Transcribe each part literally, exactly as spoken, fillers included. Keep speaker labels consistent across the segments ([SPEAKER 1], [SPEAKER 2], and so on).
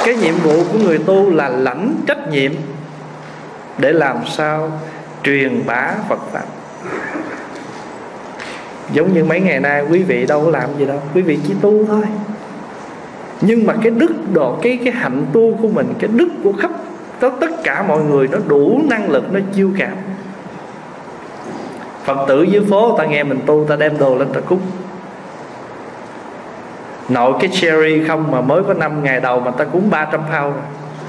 [SPEAKER 1] Cái nhiệm vụ của người tu là lãnh trách nhiệm để làm sao truyền bá Phật Pháp. Giống như mấy ngày nay quý vị đâu có làm gì đâu, quý vị chỉ tu thôi. Nhưng mà cái đức độ, cái cái hạnh tu của mình, cái đức của khắp tất cả mọi người nó đủ năng lực, nó chiêu cảm. Phật tử dưới phố ta nghe mình tu, ta đem đồ lên ta cúng. Nội cái cherry không mà mới có năm ngày đầu mà ta cúng ba trăm phao rồi.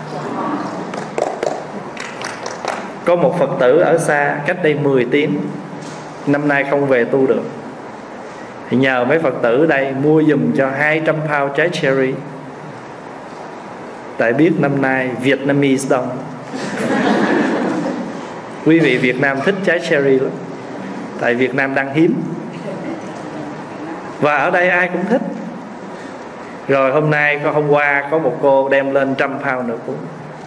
[SPEAKER 1] Có một Phật tử ở xa cách đây mười tiếng, năm nay không về tu được, thì nhờ mấy Phật tử đây mua giùm cho hai trăm phao trái cherry. Tại biết năm nay Vietnamese đông. Quý vị Việt Nam thích trái cherry lắm, tại Việt Nam đang hiếm. Và ở đây ai cũng thích. Rồi hôm nay, hôm qua có một cô đem lên trăm phao nữa cũng.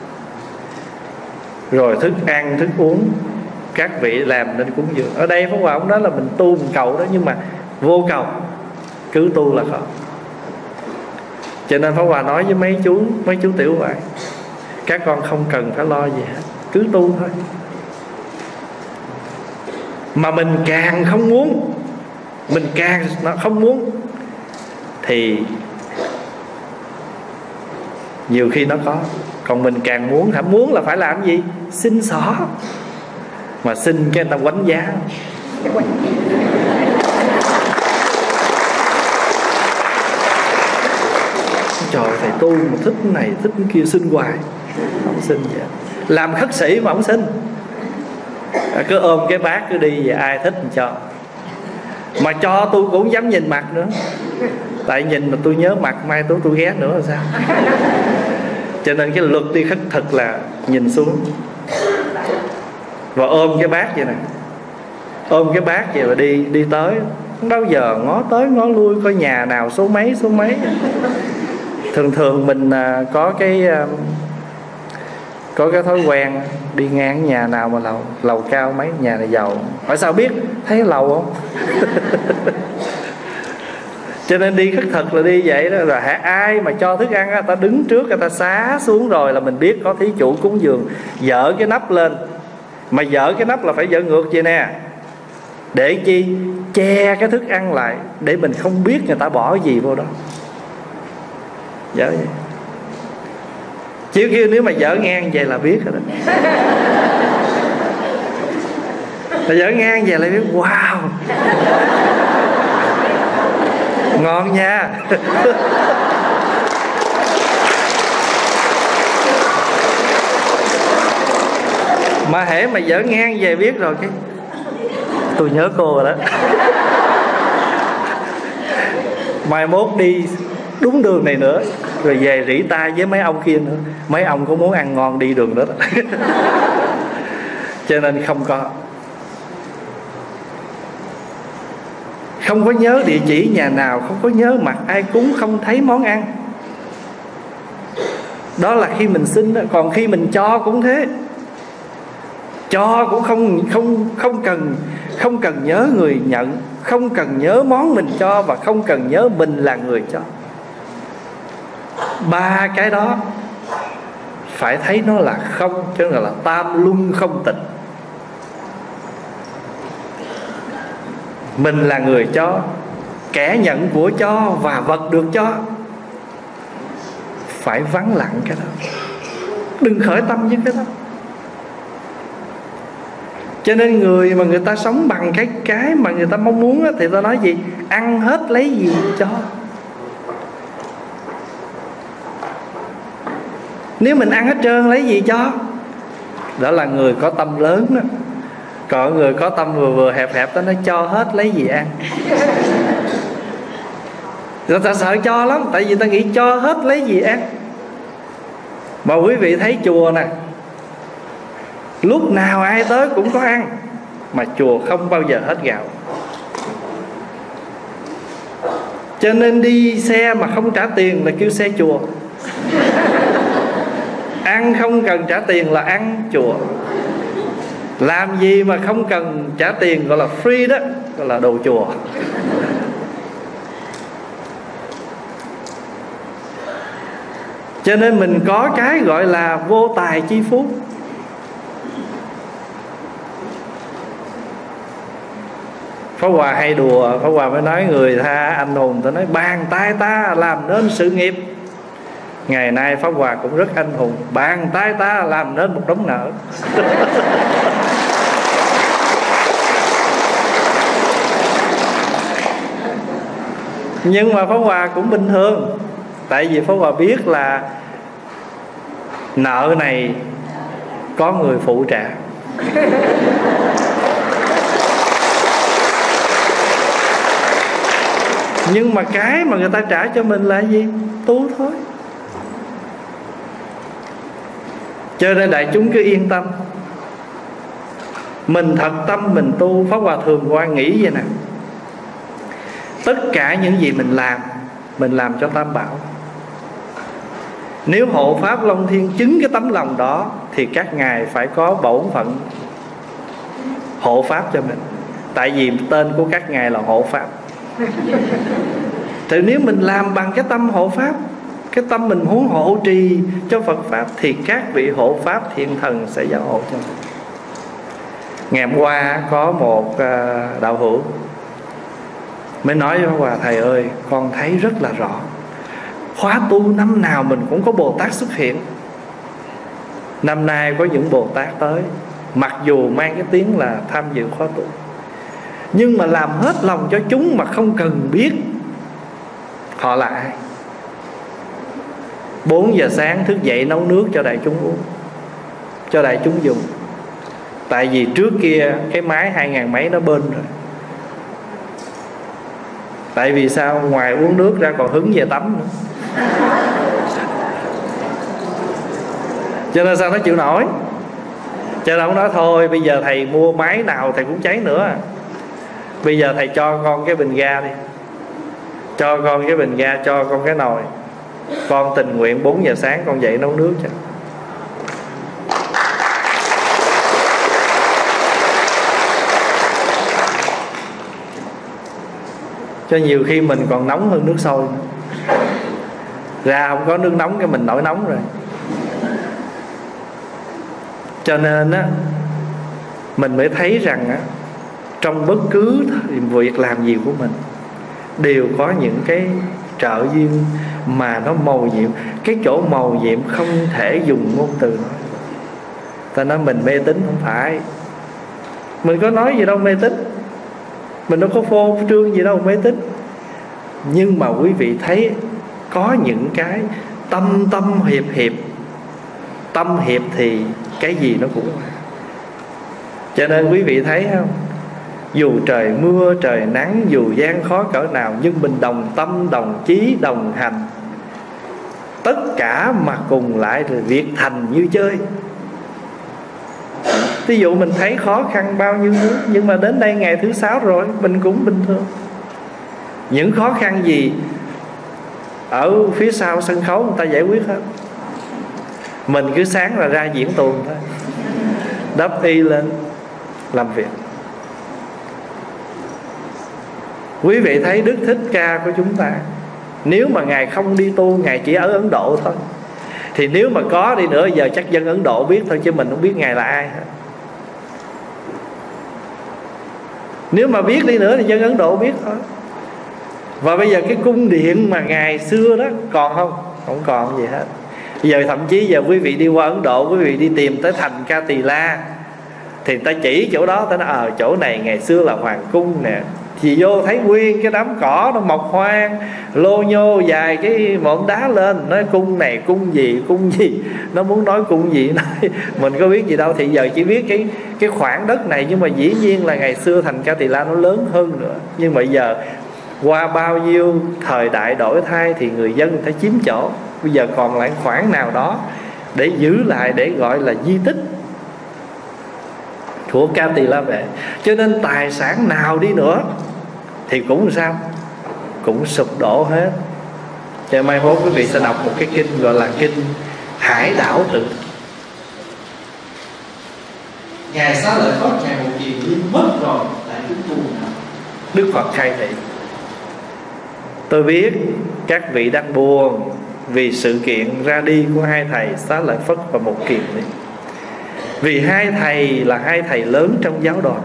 [SPEAKER 1] Rồi thức ăn, thức uống các vị làm nên cúng dường. Ở đây Pháp Hòa ông nói là mình tu mình cầu đó, nhưng mà vô cầu, cứ tu là khó. Cho nên Pháp Hòa nói với mấy chú, mấy chú tiểu hoài, các con không cần phải lo gì hết, cứ tu thôi. Mà mình càng không muốn, mình càng không muốn, thì nhiều khi nó có. Còn mình càng muốn, hả muốn là phải làm gì? Xin xỏ. Mà xin cái người ta quánh giá. Trời, thầy tu mà thích cái này, thích cái kia, xin hoài. Không xin vậy. Làm khất sĩ mà không xin. Cứ ôm cái bát cứ đi vậy, ai thích thì cho. Mà cho tôi cũng không dám nhìn mặt nữa. Tại nhìn mà tôi nhớ mặt, mai tôi tôi ghét nữa là sao? Cho nên cái luật đi khất thực là nhìn xuống và ôm cái bát vậy nè, ôm cái bát vậy và đi đi tới, không bao giờ ngó tới ngó lui coi nhà nào số mấy số mấy. Thường thường mình có cái có cái thói quen đi ngang nhà nào mà lầu lầu cao mấy, nhà này giàu, hỏi sao biết, thấy lầu không? Cho nên đi khất thực là đi vậy đó. Rồi hả, ai mà cho thức ăn, ta đứng trước, người ta xá xuống rồi là mình biết có thí chủ cúng dường. Dỡ cái nắp lên, mà dỡ cái nắp là phải dỡ ngược vậy nè. Để chi? Che cái thức ăn lại, để mình không biết người ta bỏ gì vô đó. Dỡ vậy. Chứ kia nếu mà dỡ ngang vậy là biết rồi đó. Mà dỡ ngang vậy là biết, wow, ngon nha. Mà hễ mà dở ngang về biết rồi, cái tôi nhớ cô rồi đó. Mai mốt đi đúng đường này nữa, rồi về rỉ tai với mấy ông kia nữa. Mấy ông có muốn ăn ngon đi đường đó, đó. Cho nên không có. Không có nhớ địa chỉ nhà nào, không có nhớ mặt ai cúng, không thấy món ăn. Đó là khi mình xin đó. Còn khi mình cho cũng thế. Cho cũng không không không cần không cần nhớ người nhận, không cần nhớ món mình cho, và không cần nhớ mình là người cho. Ba cái đó phải thấy nó là không, chứ là, là tam luân không tịch. Mình là người cho, kẻ nhận của cho và vật được cho. Phải vắng lặng cái đó, đừng khởi tâm với cái đó. Cho nên người mà người ta sống bằng cái cái mà người ta mong muốn á, thì ta nói gì? Ăn hết lấy gì cho. Nếu mình ăn hết trơn lấy gì cho? Đó là người có tâm lớn đó. Còn người có tâm vừa vừa hẹp hẹp, ta nói cho hết lấy gì ăn. Người ta sợ cho lắm, tại vì ta nghĩ cho hết lấy gì ăn. Mà quý vị thấy chùa nè, lúc nào ai tới cũng có ăn, mà chùa không bao giờ hết gạo. Cho nên đi xe mà không trả tiền là kêu xe chùa. Ăn không cần trả tiền là ăn chùa. Làm gì mà không cần trả tiền gọi là free đó, gọi là đồ chùa. Cho nên mình có cái gọi là vô tài chi phú. Pháp Hòa hay đùa, Pháp Hòa mới nói người ta anh hùng, ta nói bàn tay ta làm nên sự nghiệp. Ngày nay Pháp Hòa cũng rất anh hùng, bàn tay ta làm nên một đống nợ. Nhưng mà Pháp Hòa cũng bình thường, tại vì Pháp Hòa biết là nợ này có người phụ trả. Nhưng mà cái mà người ta trả cho mình là gì? Tu thôi. Cho nên đại chúng cứ yên tâm, mình thật tâm mình tu. Pháp Hòa thường qua nghĩ vậy nè, tất cả những gì mình làm, mình làm cho Tam Bảo. Nếu hộ Pháp Long Thiên chứng cái tấm lòng đó, thì các ngài phải có bổn phận hộ Pháp cho mình. Tại vì tên của các ngài là hộ Pháp. Thì nếu mình làm bằng cái tâm hộ Pháp, cái tâm mình muốn hộ trì cho Phật Pháp, thì các vị hộ Pháp thiên thần sẽ giáo hộ cho mình. Ngày hôm qua có một đạo hữu mới nói với Hòa: thầy ơi, con thấy rất là rõ, khóa tu năm nào mình cũng có Bồ Tát xuất hiện. Năm nay có những Bồ Tát tới, mặc dù mang cái tiếng là tham dự khóa tu, nhưng mà làm hết lòng cho chúng mà không cần biết họ là ai. Bốn giờ sáng thức dậy nấu nước cho đại chúng uống, cho đại chúng dùng. Tại vì trước kia cái máy hai ngàn mấy nó bên rồi. Tại vì sao? Ngoài uống nước ra còn hứng về tắm nữa. Cho nên sao nó chịu nổi. Cho nên ông nói thôi bây giờ thầy mua máy nào thầy cũng cháy nữa. Bây giờ thầy cho con cái bình ga đi, cho con cái bình ga, cho con cái nồi. Con tình nguyện bốn giờ sáng con dậy nấu nước cho. Cho nhiều khi mình còn nóng hơn nước sôi nữa. Ra không có nước nóng cái mình nổi nóng rồi. Cho nên á, mình mới thấy rằng á, trong bất cứ việc làm gì của mình đều có những cái trợ duyên mà nó mầu nhiệm. Cái chỗ mầu nhiệm không thể dùng ngôn từ nói. Ta nói mình mê tín, không phải. Mình có nói gì đâu mê tín, mình đâu có phô trương gì đâu mê tín. Nhưng mà quý vị thấy có những cái tâm tâm hiệp hiệp. Tâm hiệp thì cái gì nó cũng là. Cho nên quý vị thấy không, dù trời mưa trời nắng, dù gian khó cỡ nào, nhưng mình đồng tâm đồng chí đồng hành, tất cả mà cùng lại rồi việc thành như chơi. Ví dụ mình thấy khó khăn bao nhiêu thứ, nhưng mà đến đây ngày thứ sáu rồi, mình cũng bình thường. Những khó khăn gì ở phía sau sân khấu người ta giải quyết hết. Mình cứ sáng là ra diễn tuồng thôi, đắp y lên làm việc. Quý vị thấy Đức Thích Ca của chúng ta, nếu mà Ngài không đi tu, Ngài chỉ ở Ấn Độ thôi, thì nếu mà có đi nữa giờ chắc dân Ấn Độ biết thôi, chứ mình không biết Ngài là ai hết. Nếu mà biết đi nữa thì dân Ấn Độ biết thôi. Và bây giờ cái cung điện mà ngày xưa đó còn không? Không còn gì hết. Bây giờ thậm chí giờ quý vị đi qua Ấn Độ, quý vị đi tìm tới thành Ca Tỳ La, thì ta chỉ chỗ đó, ta nói ờ à, chỗ này ngày xưa là hoàng cung nè. Thì vô thấy nguyên cái đám cỏ nó mọc hoang, lô nhô dài cái mỏm đá lên, nói cung này cung gì cung gì, nó muốn nói cung gì nói mình có biết gì đâu. Thì giờ chỉ biết cái cái khoảng đất này, nhưng mà dĩ nhiên là ngày xưa thành Ca Tỳ La nó lớn hơn nữa. Nhưng mà giờ qua bao nhiêu thời đại đổi thay thì người dân người ta chiếm chỗ, bây giờ còn lại khoảng nào đó để giữ lại, để gọi là di tích của Ca Tỳ La Vệ. Cho nên tài sản nào đi nữa thì cũng sao, cũng sụp đổ hết. Cho mai mốt quý vị sẽ đọc một cái kinh gọi là kinh Hải Đảo Tự.
[SPEAKER 2] Ngài Xá Lợi Phất, Ngài một gì nhưng mất rồi lại chúng tu nào.
[SPEAKER 1] Đức Phật khai thị: tôi biết các vị đang buồn, vì sự kiện ra đi của hai thầy Xá Lợi Phất và Một Kiền Liên. Vì hai thầy là hai thầy lớn trong giáo đoàn.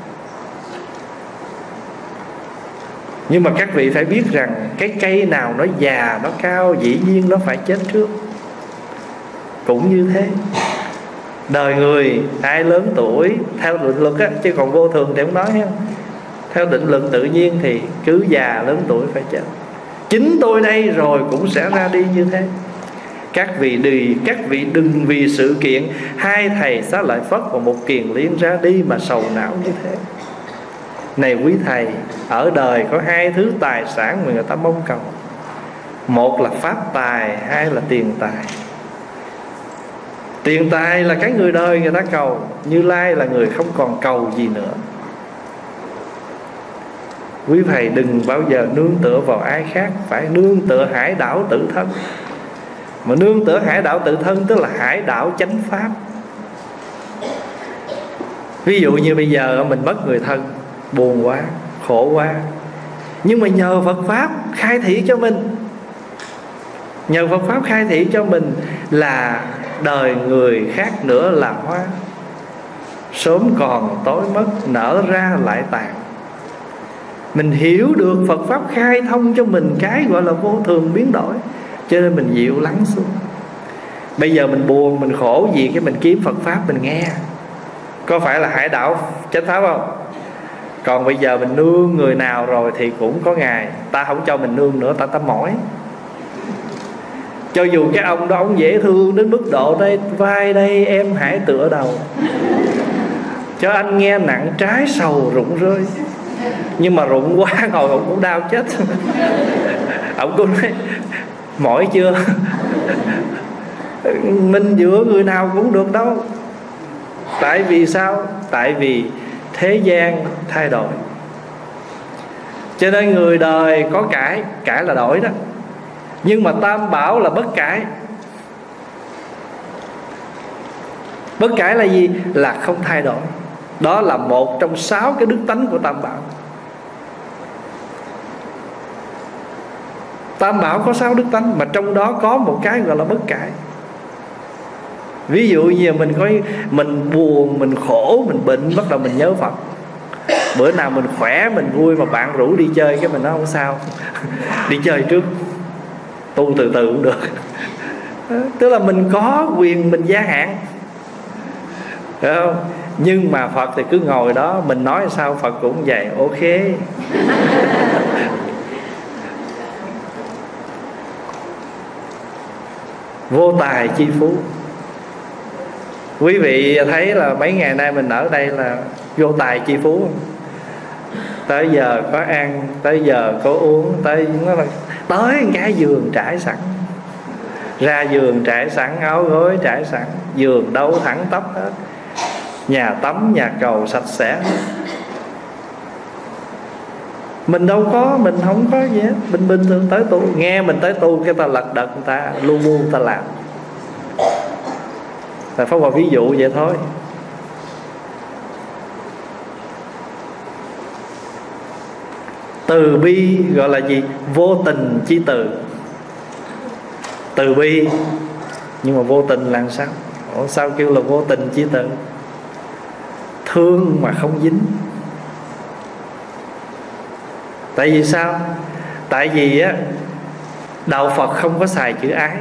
[SPEAKER 1] Nhưng mà các vị phải biết rằng cái cây nào nó già, nó cao, dĩ nhiên nó phải chết trước. Cũng như thế, đời người ai lớn tuổi theo định luật á, chứ còn vô thường thì không nói ha. Theo định luật tự nhiên thì cứ già lớn tuổi phải chết. Chính tôi đây rồi cũng sẽ ra đi như thế. Các vị đi, các vị đừng vì sự kiện hai thầy Xá Lợi Phất và Một Kiền Liên ra đi mà sầu não như thế. Này quý thầy, ở đời có hai thứ tài sản mà người ta mong cầu. Một là pháp tài, hai là tiền tài. Tiền tài là cái người đời người ta cầu, Như Lai là người không còn cầu gì nữa. Quý thầy đừng bao giờ nương tựa vào ai khác, phải nương tựa hải đảo tự thân. Mà nương tựa hải đảo tự thân tức là hải đảo chánh pháp. Ví dụ như bây giờ mình mất người thân, buồn quá, khổ quá, nhưng mà nhờ Phật Pháp khai thị cho mình, nhờ Phật Pháp khai thị cho mình là đời người khác nữa là hoa, sớm còn tối mất, nở ra lại tàn. Mình hiểu được Phật Pháp khai thông cho mình cái gọi là vô thường biến đổi, cho nên mình dịu lắng xuống. Bây giờ mình buồn, mình khổ gì, cái mình kiếm Phật Pháp mình nghe, có phải là hải đảo chánh pháp không? Còn bây giờ mình nương người nào rồi thì cũng có ngày ta không cho mình nương nữa, ta ta mỏi. Cho dù cái ông đó ông dễ thương đến mức độ đây, vai đây em hãy tựa đầu, cho anh nghe nặng trái sầu rụng rơi, nhưng mà rụng quá ngồi ông cũng đau chết. Ông cũng nói mỏi chưa? Mình dựa người nào cũng được đâu. Tại vì sao? Tại vì thế gian thay đổi, cho nên người đời có cải, cải là đổi đó. Nhưng mà Tam Bảo là bất cải. Bất cải là gì? Là không thay đổi. Đó là một trong sáu cái đức tánh của Tam Bảo. Tam Bảo có sáu đức tánh, mà trong đó có một cái gọi là bất cải. Ví dụ như mình có mình buồn, mình khổ, mình bệnh, bắt đầu mình nhớ Phật. Bữa nào mình khỏe, mình vui mà bạn rủ đi chơi, cái mình nói không sao, đi chơi trước, tu từ từ cũng được. Tức là mình có quyền mình gia hạn, phải không? Nhưng mà Phật thì cứ ngồi đó, mình nói sao Phật cũng vậy, ok. Vô tài chi phú. Quý vị thấy là mấy ngày nay mình ở đây là vô tài chi phú không? Tới giờ có ăn, tới giờ có uống, tới nó là tới cái giường trải sẵn, ra giường trải sẵn, áo gối trải sẵn, giường đâu thẳng tắp hết, nhà tắm nhà cầu sạch sẽ. Mình đâu có, mình không có gì hết. Mình bình thường tới tu, nghe mình tới tu cái ta lật đật, người ta lu bu ta làm. Là Pháp Hòa ví dụ vậy thôi. Từ bi gọi là gì? Vô tình chi từ. Từ bi nhưng mà vô tình là sao? Ủa, sao kêu là vô tình chi từ? Thương mà không dính. Tại vì sao? Tại vì á, đạo Phật không có xài chữ ái,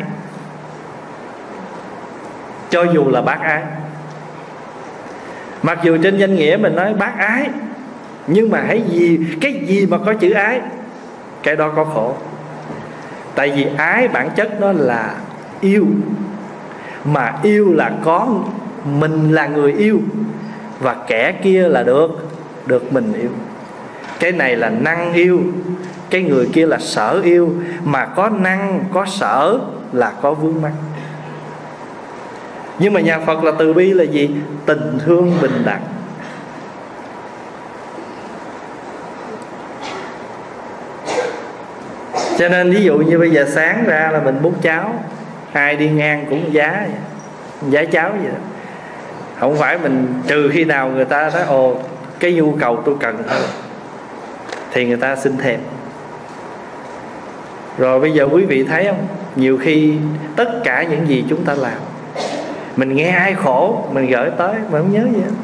[SPEAKER 1] cho dù là bác ái. Mặc dù trên danh nghĩa mình nói bác ái, nhưng mà hãy gì, cái gì mà có chữ ái, cái đó có khổ. Tại vì ái bản chất nó là yêu, mà yêu là có mình là người yêu, và kẻ kia là được được mình yêu. Cái này là năng yêu, cái người kia là sở yêu. Mà có năng, có sở là có vướng mắc. Nhưng mà nhà Phật là từ bi là gì? Tình thương bình đẳng. Cho nên ví dụ như bây giờ sáng ra là mình múc cháo, ai đi ngang cũng giá giá cháo vậy đó. Không phải mình, trừ khi nào người ta nói ồ cái nhu cầu tôi cần thôi thì người ta xin thêm. Rồi bây giờ quý vị thấy không, Nhiều khi tất cả những gì chúng ta làm, mình nghe ai khổ mình gửi tới, mình không nhớ gì hết.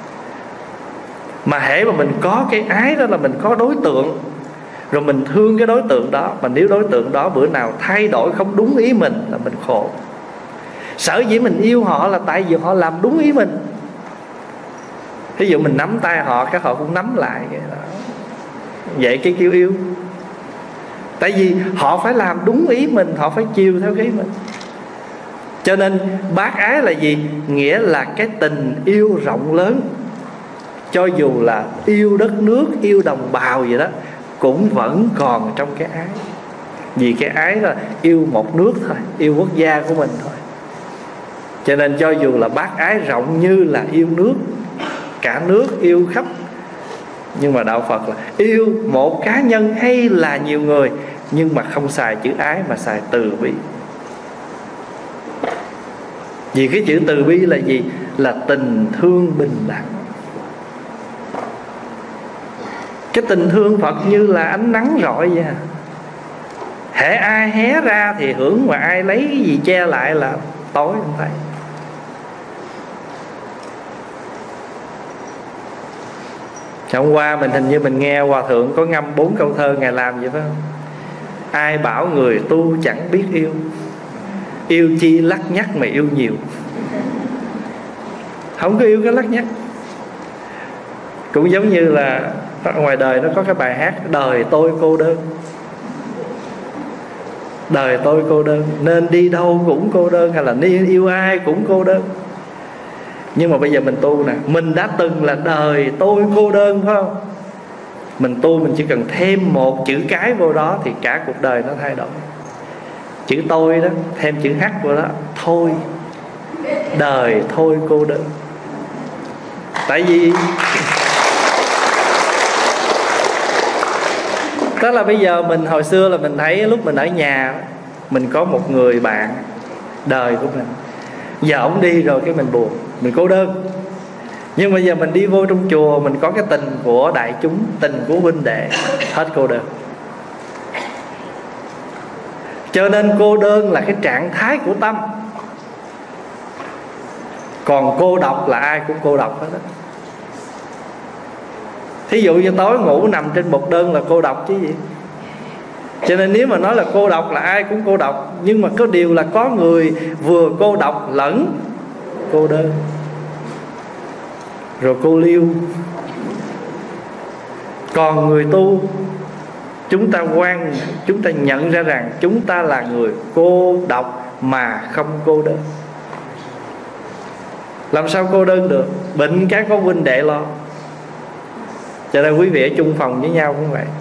[SPEAKER 1] Mà hễ mà mình có cái ái đó là mình có đối tượng, rồi mình thương cái đối tượng đó. Mà nếu đối tượng đó bữa nào thay đổi không đúng ý mình là mình khổ. Sở dĩ mình yêu họ là tại vì họ làm đúng ý mình. Ví dụ mình nắm tay họ, các họ cũng nắm lại. Vậy cái kêu yêu. Tại vì họ phải làm đúng ý mình, họ phải chiều theo cái ý mình. Cho nên bác ái là gì? Nghĩa là cái tình yêu rộng lớn. Cho dù là yêu đất nước, yêu đồng bào gì đó, cũng vẫn còn trong cái ái. Vì cái ái là yêu một nước thôi, yêu quốc gia của mình thôi. Cho nên cho dù là bác ái rộng như là yêu nước, cả nước yêu khắp, nhưng mà đạo Phật là yêu một cá nhân hay là nhiều người, nhưng mà không xài chữ ái mà xài từ bi. Vì cái chữ từ bi là gì? Là tình thương bình đẳng. Cái tình thương Phật như là ánh nắng rọi vậy. Hễ ai hé ra thì hưởng, mà ai lấy cái gì che lại là tối không thấy. Hôm qua mình hình như mình nghe Hòa Thượng có ngâm bốn câu thơ Ngài làm vậy phải không? Ai bảo người tu chẳng biết yêu, yêu chi lắc nhắc mà yêu nhiều. Không có yêu cái lắc nhắc. Cũng giống như là ngoài đời nó có cái bài hát đời tôi cô đơn. Đời tôi cô đơn, nên đi đâu cũng cô đơn, hay là nên yêu ai cũng cô đơn. Nhưng mà bây giờ mình tu nè, mình đã từng là đời tôi cô đơn phải không? Mình tu mình chỉ cần thêm một chữ cái vô đó thì cả cuộc đời nó thay đổi. Chữ tôi đó, thêm chữ H vô đó, thôi. Đời thôi cô đơn. Tại vì đó là bây giờ mình hồi xưa là mình thấy lúc mình ở nhà, mình có một người bạn đời của mình. Giờ ông đi rồi cái mình buồn, mình cô đơn. Nhưng bây giờ mình đi vô trong chùa, mình có cái tình của đại chúng, tình của huynh đệ, hết cô đơn. Cho nên cô đơn là cái trạng thái của tâm. Còn cô độc là ai cũng cô độc hết đó. Thí dụ như tối ngủ nằm trên một đơn là cô độc chứ gì. Cho nên nếu mà nói là cô độc là ai cũng cô độc. Nhưng mà có điều là có người vừa cô độc lẫn cô đơn. Rồi cô liêu. Còn người tu, chúng ta quan, chúng ta nhận ra rằng chúng ta là người cô độc mà không cô đơn. Làm sao cô đơn được? Bệnh cái có huynh đệ lo. Cho nên quý vị ở chung phòng với nhau cũng vậy.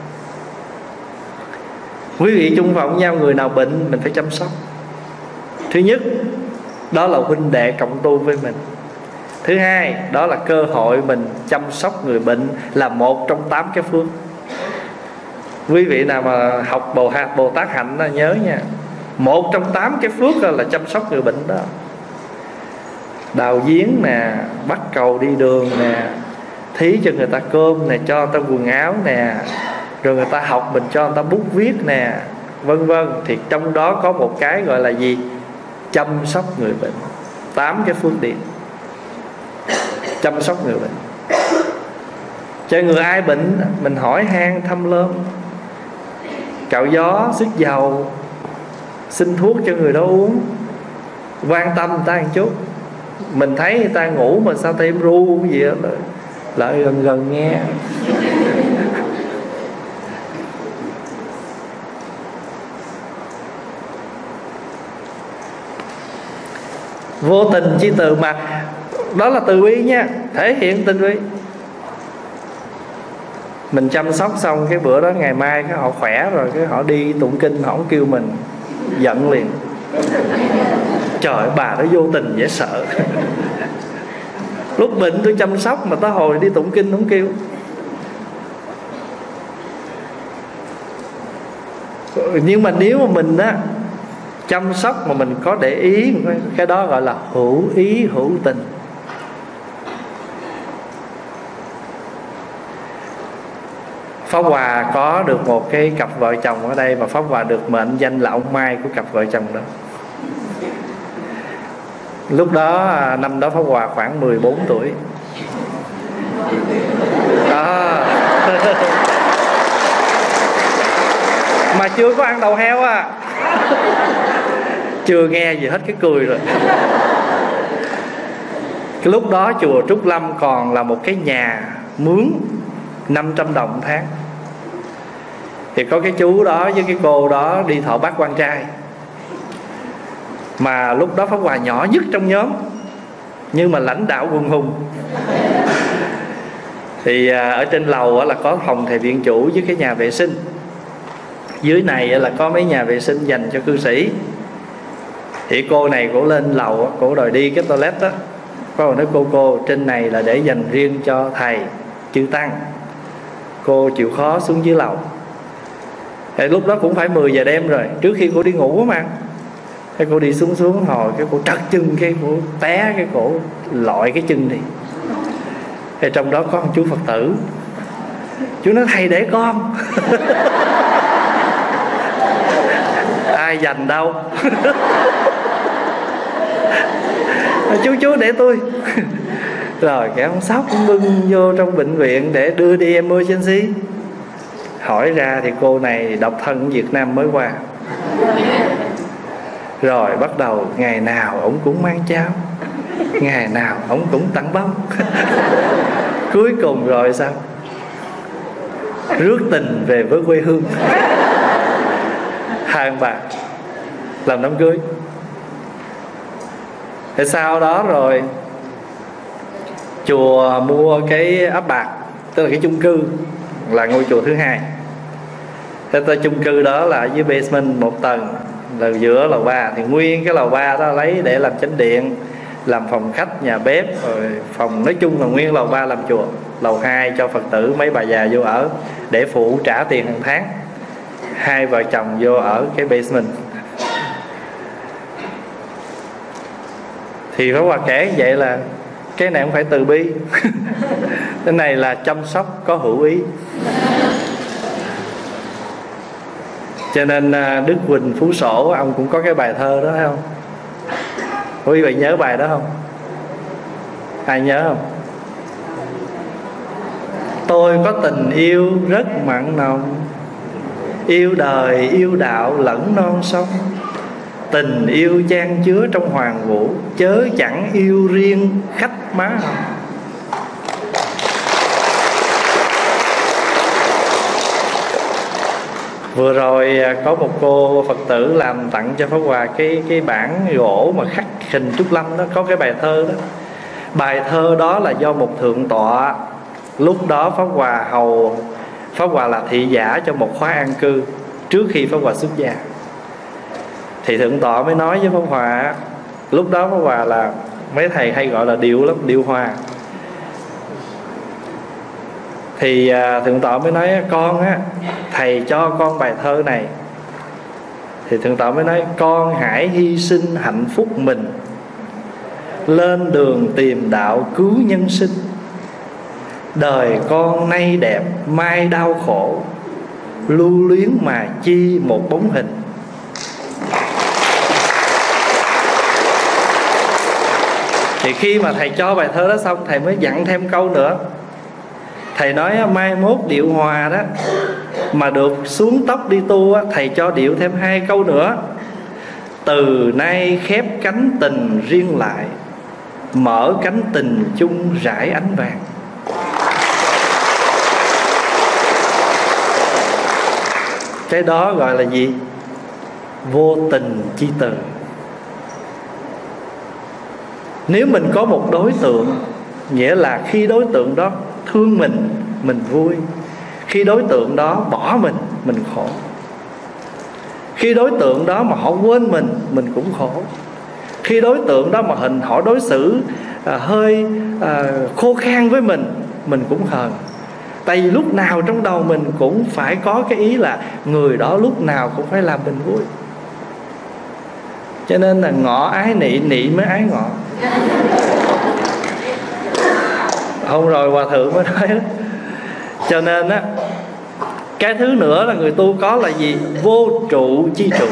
[SPEAKER 1] Quý vị chung phòng với nhau, người nào bệnh mình phải chăm sóc. Thứ nhất, đó là huynh đệ cộng tu với mình. Thứ hai, đó là cơ hội mình chăm sóc người bệnh, là một trong tám cái phước. Quý vị nào mà học Bồ Hạt Bồ Tát Hạnh đó, nhớ nha, một trong tám cái phước là chăm sóc người bệnh đó. Đào giếng nè, bắt cầu đi đường nè, thí cho người ta cơm nè, cho người ta quần áo nè, rồi người ta học mình cho người ta bút viết nè, vân vân. Thì trong đó có một cái gọi là gì? Chăm sóc người bệnh. Tám cái phước điển chăm sóc người bệnh. Cho người ai bệnh mình hỏi han thăm lơm, cạo gió sức dầu, xin thuốc cho người đó uống, quan tâm người ta một chút. Mình thấy người ta ngủ mà sao ta im ru cái gì đó, lại gần gần nghe. Vô tình chi từ, mà đó là từ bi nha, thể hiện tình bi. Mình chăm sóc xong cái bữa đó ngày mai cái họ khỏe rồi, cái họ đi tụng kinh, họ không kêu mình, giận liền. Trời, bà đó vô tình dễ sợ. Lúc bệnh tôi chăm sóc mà tới hồi đi tụng kinh không kêu. Nhưng mà nếu mà mình á chăm sóc mà mình có để ý, cái đó gọi là hữu ý hữu tình. Pháp Hòa có được một cái cặp vợ chồng ở đây, mà Pháp Hòa được mệnh danh là ông Mai của cặp vợ chồng đó. Lúc đó năm đó Pháp Hòa khoảng mười bốn tuổi đó. Mà chưa có ăn đầu heo à. Chưa nghe gì hết cái cười rồi. Cái lúc đó chùa Trúc Lâm còn là một cái nhà mướn năm trăm đồng một tháng. Thì có cái chú đó với cái cô đó đi thọ bát quan trai. Mà lúc đó Pháp Hòa nhỏ nhất trong nhóm, nhưng mà lãnh đạo quần hùng. Thì ở trên lầu là có phòng thầy viện chủ với cái nhà vệ sinh. Dưới này là có mấy nhà vệ sinh dành cho cư sĩ. Thì cô này cổ lên lầu, cổ đòi đi cái toilet đó. Có người nói cô cô trên này là để dành riêng cho thầy chư tăng. Cô chịu khó xuống dưới lầu. Thì lúc đó cũng phải mười giờ đêm rồi, trước khi cô đi ngủ mà. Thế cô đi xuống xuống hồi cái cô trật chân, cái cô té, cái cổ lọi cái chân đi. Thì trong đó có một chú Phật tử. Chú nói thầy để con. Ai dành đâu. Chú chú để tôi. Rồi cái ông Sóc cũng bưng vô trong bệnh viện để đưa đi emergency. Hỏi ra thì cô này độc thân Việt Nam mới qua. Rồi bắt đầu ngày nào ổng cũng mang cháo, ngày nào ổng cũng tặng bông. Cuối cùng rồi sao? Rước tình về với quê hương. Hai ông bà làm đám cưới. Thì sau đó rồi chùa mua cái ấp bạc, tức là cái chung cư, là ngôi chùa thứ hai. Thế tới chung cư đó là dưới basement một tầng, là giữa lầu ba. Thì nguyên cái lầu ba đó lấy để làm chánh điện, làm phòng khách, nhà bếp, rồi phòng, nói chung là nguyên lầu ba làm chùa. Lầu hai cho Phật tử mấy bà già vô ở để phụ trả tiền hàng tháng. Hai vợ chồng vô ở cái basement. Thì Pháp Hòa kể vậy là cái này không phải từ bi. Cái này là chăm sóc có hữu ý. Cho nên Đức Huỳnh Phú Sổ ông cũng có cái bài thơ đó, thấy không? Quý vị nhớ bài đó không? Ai nhớ không? Tôi có tình yêu rất mặn nồng, yêu đời yêu đạo lẫn non sông. Tình yêu chan chứa trong hoàng vũ, chớ chẳng yêu riêng khách má hồng. Vừa rồi có một cô Phật tử làm tặng cho Pháp Hòa cái, cái bản gỗ mà khắc hình Trúc Lâm đó, có cái bài thơ đó. Bài thơ đó là do một thượng tọa. Lúc đó Pháp Hòa hầu Pháp Hòa là thị giả cho một khóa an cư trước khi Pháp Hòa xuất gia. Thì thượng tọa mới nói với Pháp Hòa, lúc đó Pháp Hòa là mấy thầy hay gọi là điệu lắm, điệu hòa. Thì thượng tọa mới nói con á, thầy cho con bài thơ này. Thì thượng tọa mới nói con hãy hy sinh hạnh phúc mình, lên đường tìm đạo cứu nhân sinh. Đời con nay đẹp mai đau khổ, lưu luyến mà chi một bóng hình. Thì khi mà thầy cho bài thơ đó xong, thầy mới dặn thêm câu nữa. Thầy nói mai mốt điệu hòa đó mà được xuống tóc đi tu á, thầy cho điệu thêm hai câu nữa. Từ nay khép cánh tình riêng lại, mở cánh tình chung rải ánh vàng. Cái đó gọi là gì? Vô tình chi từ. Nếu mình có một đối tượng, nghĩa là khi đối tượng đó thương mình, mình vui. Khi đối tượng đó bỏ mình, mình khổ. Khi đối tượng đó mà họ quên mình, mình cũng khổ. Khi đối tượng đó mà hình họ đối xử à, hơi à, khô khan với mình, mình cũng hờn. Tại vì lúc nào trong đầu mình cũng phải có cái ý là người đó lúc nào cũng phải làm mình vui. Cho nên là ngọ ái nị, nị mới ái ngọ. Hôm rồi Hòa Thượng mới nói đó. Cho nên á, Cái thứ nữa là người tu có là gì? Vô trụ chi trụ.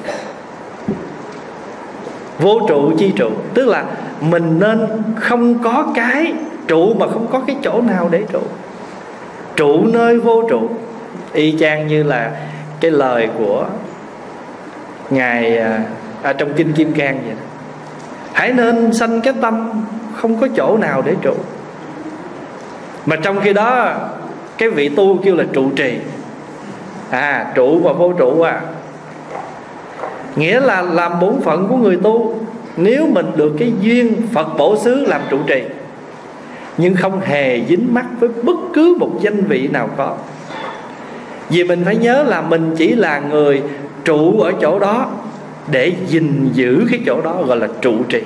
[SPEAKER 1] Vô trụ chi trụ tức là mình nên không có cái trụ mà không có cái chỗ nào để trụ. Trụ nơi vô trụ. Y chang như là cái lời của Ngài à, trong Kinh Kim Cang vậy đó. Hãy nên sanh cái tâm không có chỗ nào để trụ. Mà trong khi đó cái vị tu kêu là trụ trì. À, trụ và vô trụ à, nghĩa là làm bổn phận của người tu. Nếu mình được cái duyên Phật bổ xứ làm trụ trì, nhưng không hề dính mắc với bất cứ một danh vị nào có. Vì mình phải nhớ là mình chỉ là người trụ ở chỗ đó để gìn giữ cái chỗ đó, gọi là trụ trì.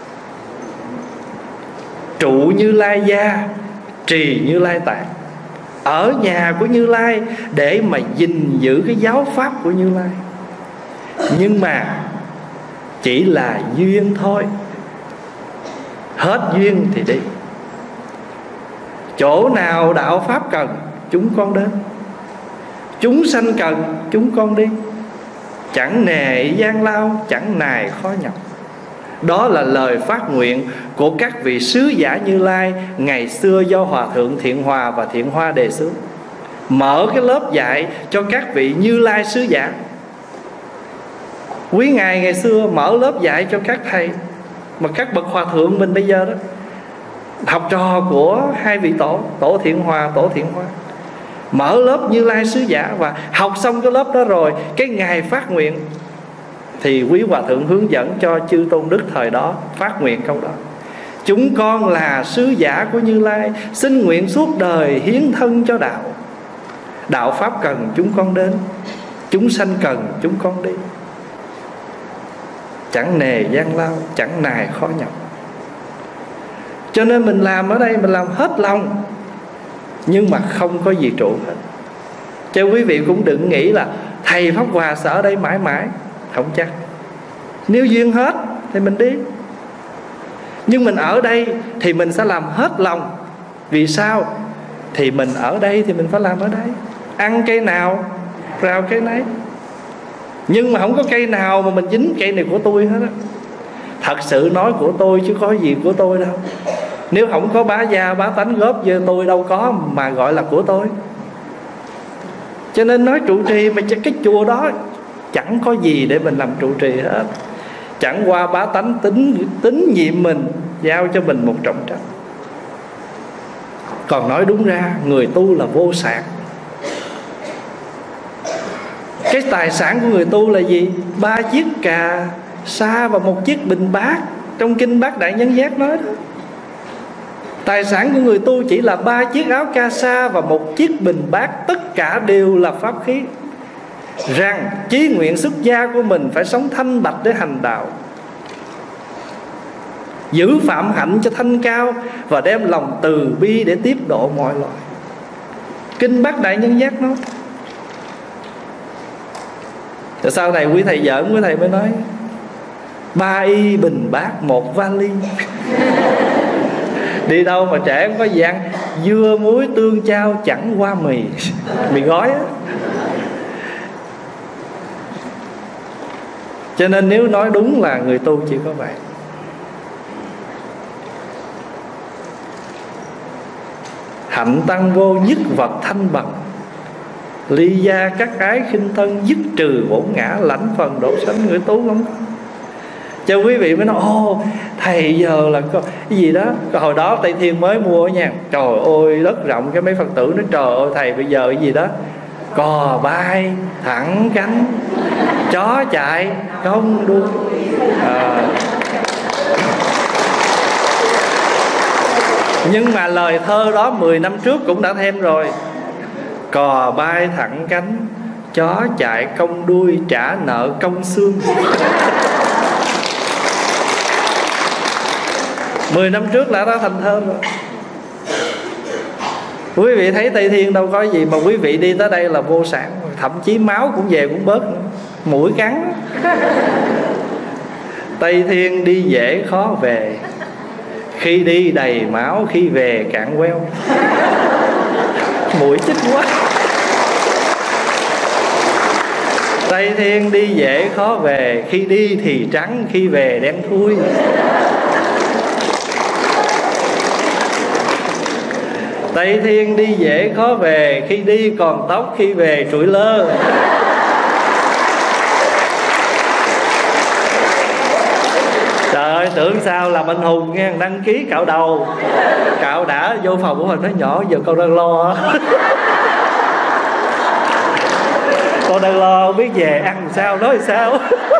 [SPEAKER 1] Trụ Như Lai gia, trì Như Lai tạng. Ở nhà của Như Lai để mà gìn giữ cái giáo pháp của Như Lai. Nhưng mà chỉ là duyên thôi. Hết duyên thì đi. Chỗ nào đạo pháp cần chúng con đến, chúng sanh cần chúng con đi. Chẳng nề gian lao, chẳng nài khó nhọc. Đó là lời phát nguyện của các vị sứ giả Như Lai ngày xưa do Hòa Thượng Thiện Hòa và Thiện Hoa đề xướng. Mở cái lớp dạy cho các vị Như Lai sứ giả. Quý ngài ngày xưa mở lớp dạy cho các thầy, mà các bậc hòa thượng mình bây giờ đó, học trò của hai vị tổ, tổ Thiện Hòa, tổ Thiện Hoa, mở lớp Như Lai sứ giả. Và học xong cái lớp đó rồi, cái ngày phát nguyện thì quý hòa thượng hướng dẫn cho chư tôn đức thời đó phát nguyện câu đó: chúng con là sứ giả của Như Lai, xin nguyện suốt đời hiến thân cho đạo. Đạo pháp cần chúng con đến, chúng sanh cần chúng con đi. Chẳng nề gian lao, chẳng nài khó nhọc. Cho nên mình làm ở đây, mình làm hết lòng, nhưng mà không có gì trụ hết. Cho quý vị cũng đừng nghĩ là thầy Pháp Hòa sẽ ở đây mãi mãi. Không chắc. Nếu duyên hết thì mình đi. Nhưng mình ở đây thì mình sẽ làm hết lòng. Vì sao? Thì mình ở đây thì mình phải làm ở đây. Ăn cây nào rào cây nấy. Nhưng mà không có cây nào mà mình dính cây này của tôi hết á. Thật sự nói của tôi chứ có gì của tôi đâu. Nếu không có bá gia bá tánh góp với tôi, đâu có mà gọi là của tôi. Cho nên nói trụ trì mà cái chùa đó chẳng có gì để mình làm trụ trì hết. Chẳng qua bá tánh tín, tín nhiệm mình, giao cho mình một trọng trách. Còn nói đúng ra người tu là vô sản. Cái tài sản của người tu là gì? Ba chiếc cà sa và một chiếc bình bát. Trong Kinh Bát Đại Nhân Giác nói đó. Tài sản của người tu chỉ là ba chiếc áo ca sa và một chiếc bình bát. Tất cả đều là pháp khí. Rằng chí nguyện xuất gia của mình phải sống thanh bạch để hành đạo, giữ phạm hạnh cho thanh cao, và đem lòng từ bi để tiếp độ mọi loài. Kinh Bát Đại Nhân Giác nói. Rồi sau này quý thầy giỡn, quý thầy mới nói ba y bình bát một vali. Đi đâu mà trẻ không có gì ăn, dưa muối tương chao chẳng qua mì, mì gói á. Cho nên nếu nói đúng là người tu chỉ có vậy. Hạnh tăng vô nhất vật thanh bằng, ly gia các ái khinh thân, dứt trừ bổn ngã, lãnh phần độ sanh. Người tu không có. Cho quý vị mới nói ô thầy giờ là có cái gì đó. Hồi đó Tây Thiên mới mua nha, trời ơi đất rộng, cái mấy Phật tử nói trời ơi thầy bây giờ cái gì đó cò bay thẳng cánh, chó chạy không đuôi. à. Nhưng mà lời thơ đó mười năm trước cũng đã thêm rồi. Cò bay thẳng cánh, chó chạy cong đuôi, trả nợ công xương. Mười năm trước đã đã thành thơ rồi. Quý vị thấy Tây Thiên đâu có gì, mà quý vị đi tới đây là vô sản. Thậm chí máu cũng về cũng bớt nữa. Mũi cắn. Tây Thiên đi dễ khó về, khi đi đầy máu, khi về cạn queo. Mũi chích quá. Tây Thiên đi dễ khó về, khi đi thì trắng, khi về đen thui. Tây Thiên đi dễ khó về, khi đi còn tóc, khi về trụi lơ. Trời ơi, tưởng sao làm anh hùng nghe, đăng ký cạo đầu. Cạo đã vô phòng của mình nói nhỏ giờ con đang lo. Con đang lo không biết về ăn sao nói sao.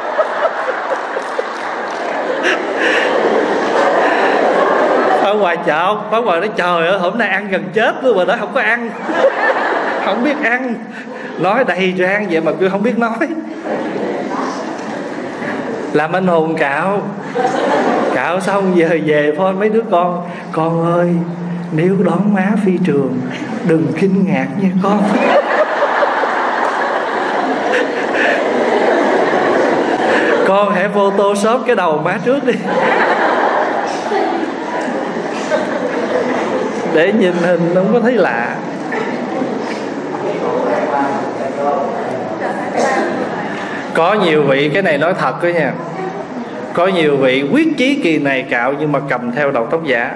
[SPEAKER 1] Ở ngoài chợ, ở ngoài nói trời ơi hôm nay ăn gần chết luôn mà nó không có ăn. Không biết ăn. Nói đầy rang vậy mà cứ không biết nói. Làm anh hùng cạo. Cạo xong giờ về phone mấy đứa con. Con ơi, nếu đón má phi trường đừng kinh ngạc nha con. Con hãy photoshop cái đầu má trước đi, để nhìn hình không có thấy lạ. Có nhiều vị, cái này nói thật đó nha, có nhiều vị quyết chí kỳ này cạo nhưng mà cầm theo đầu tóc giả.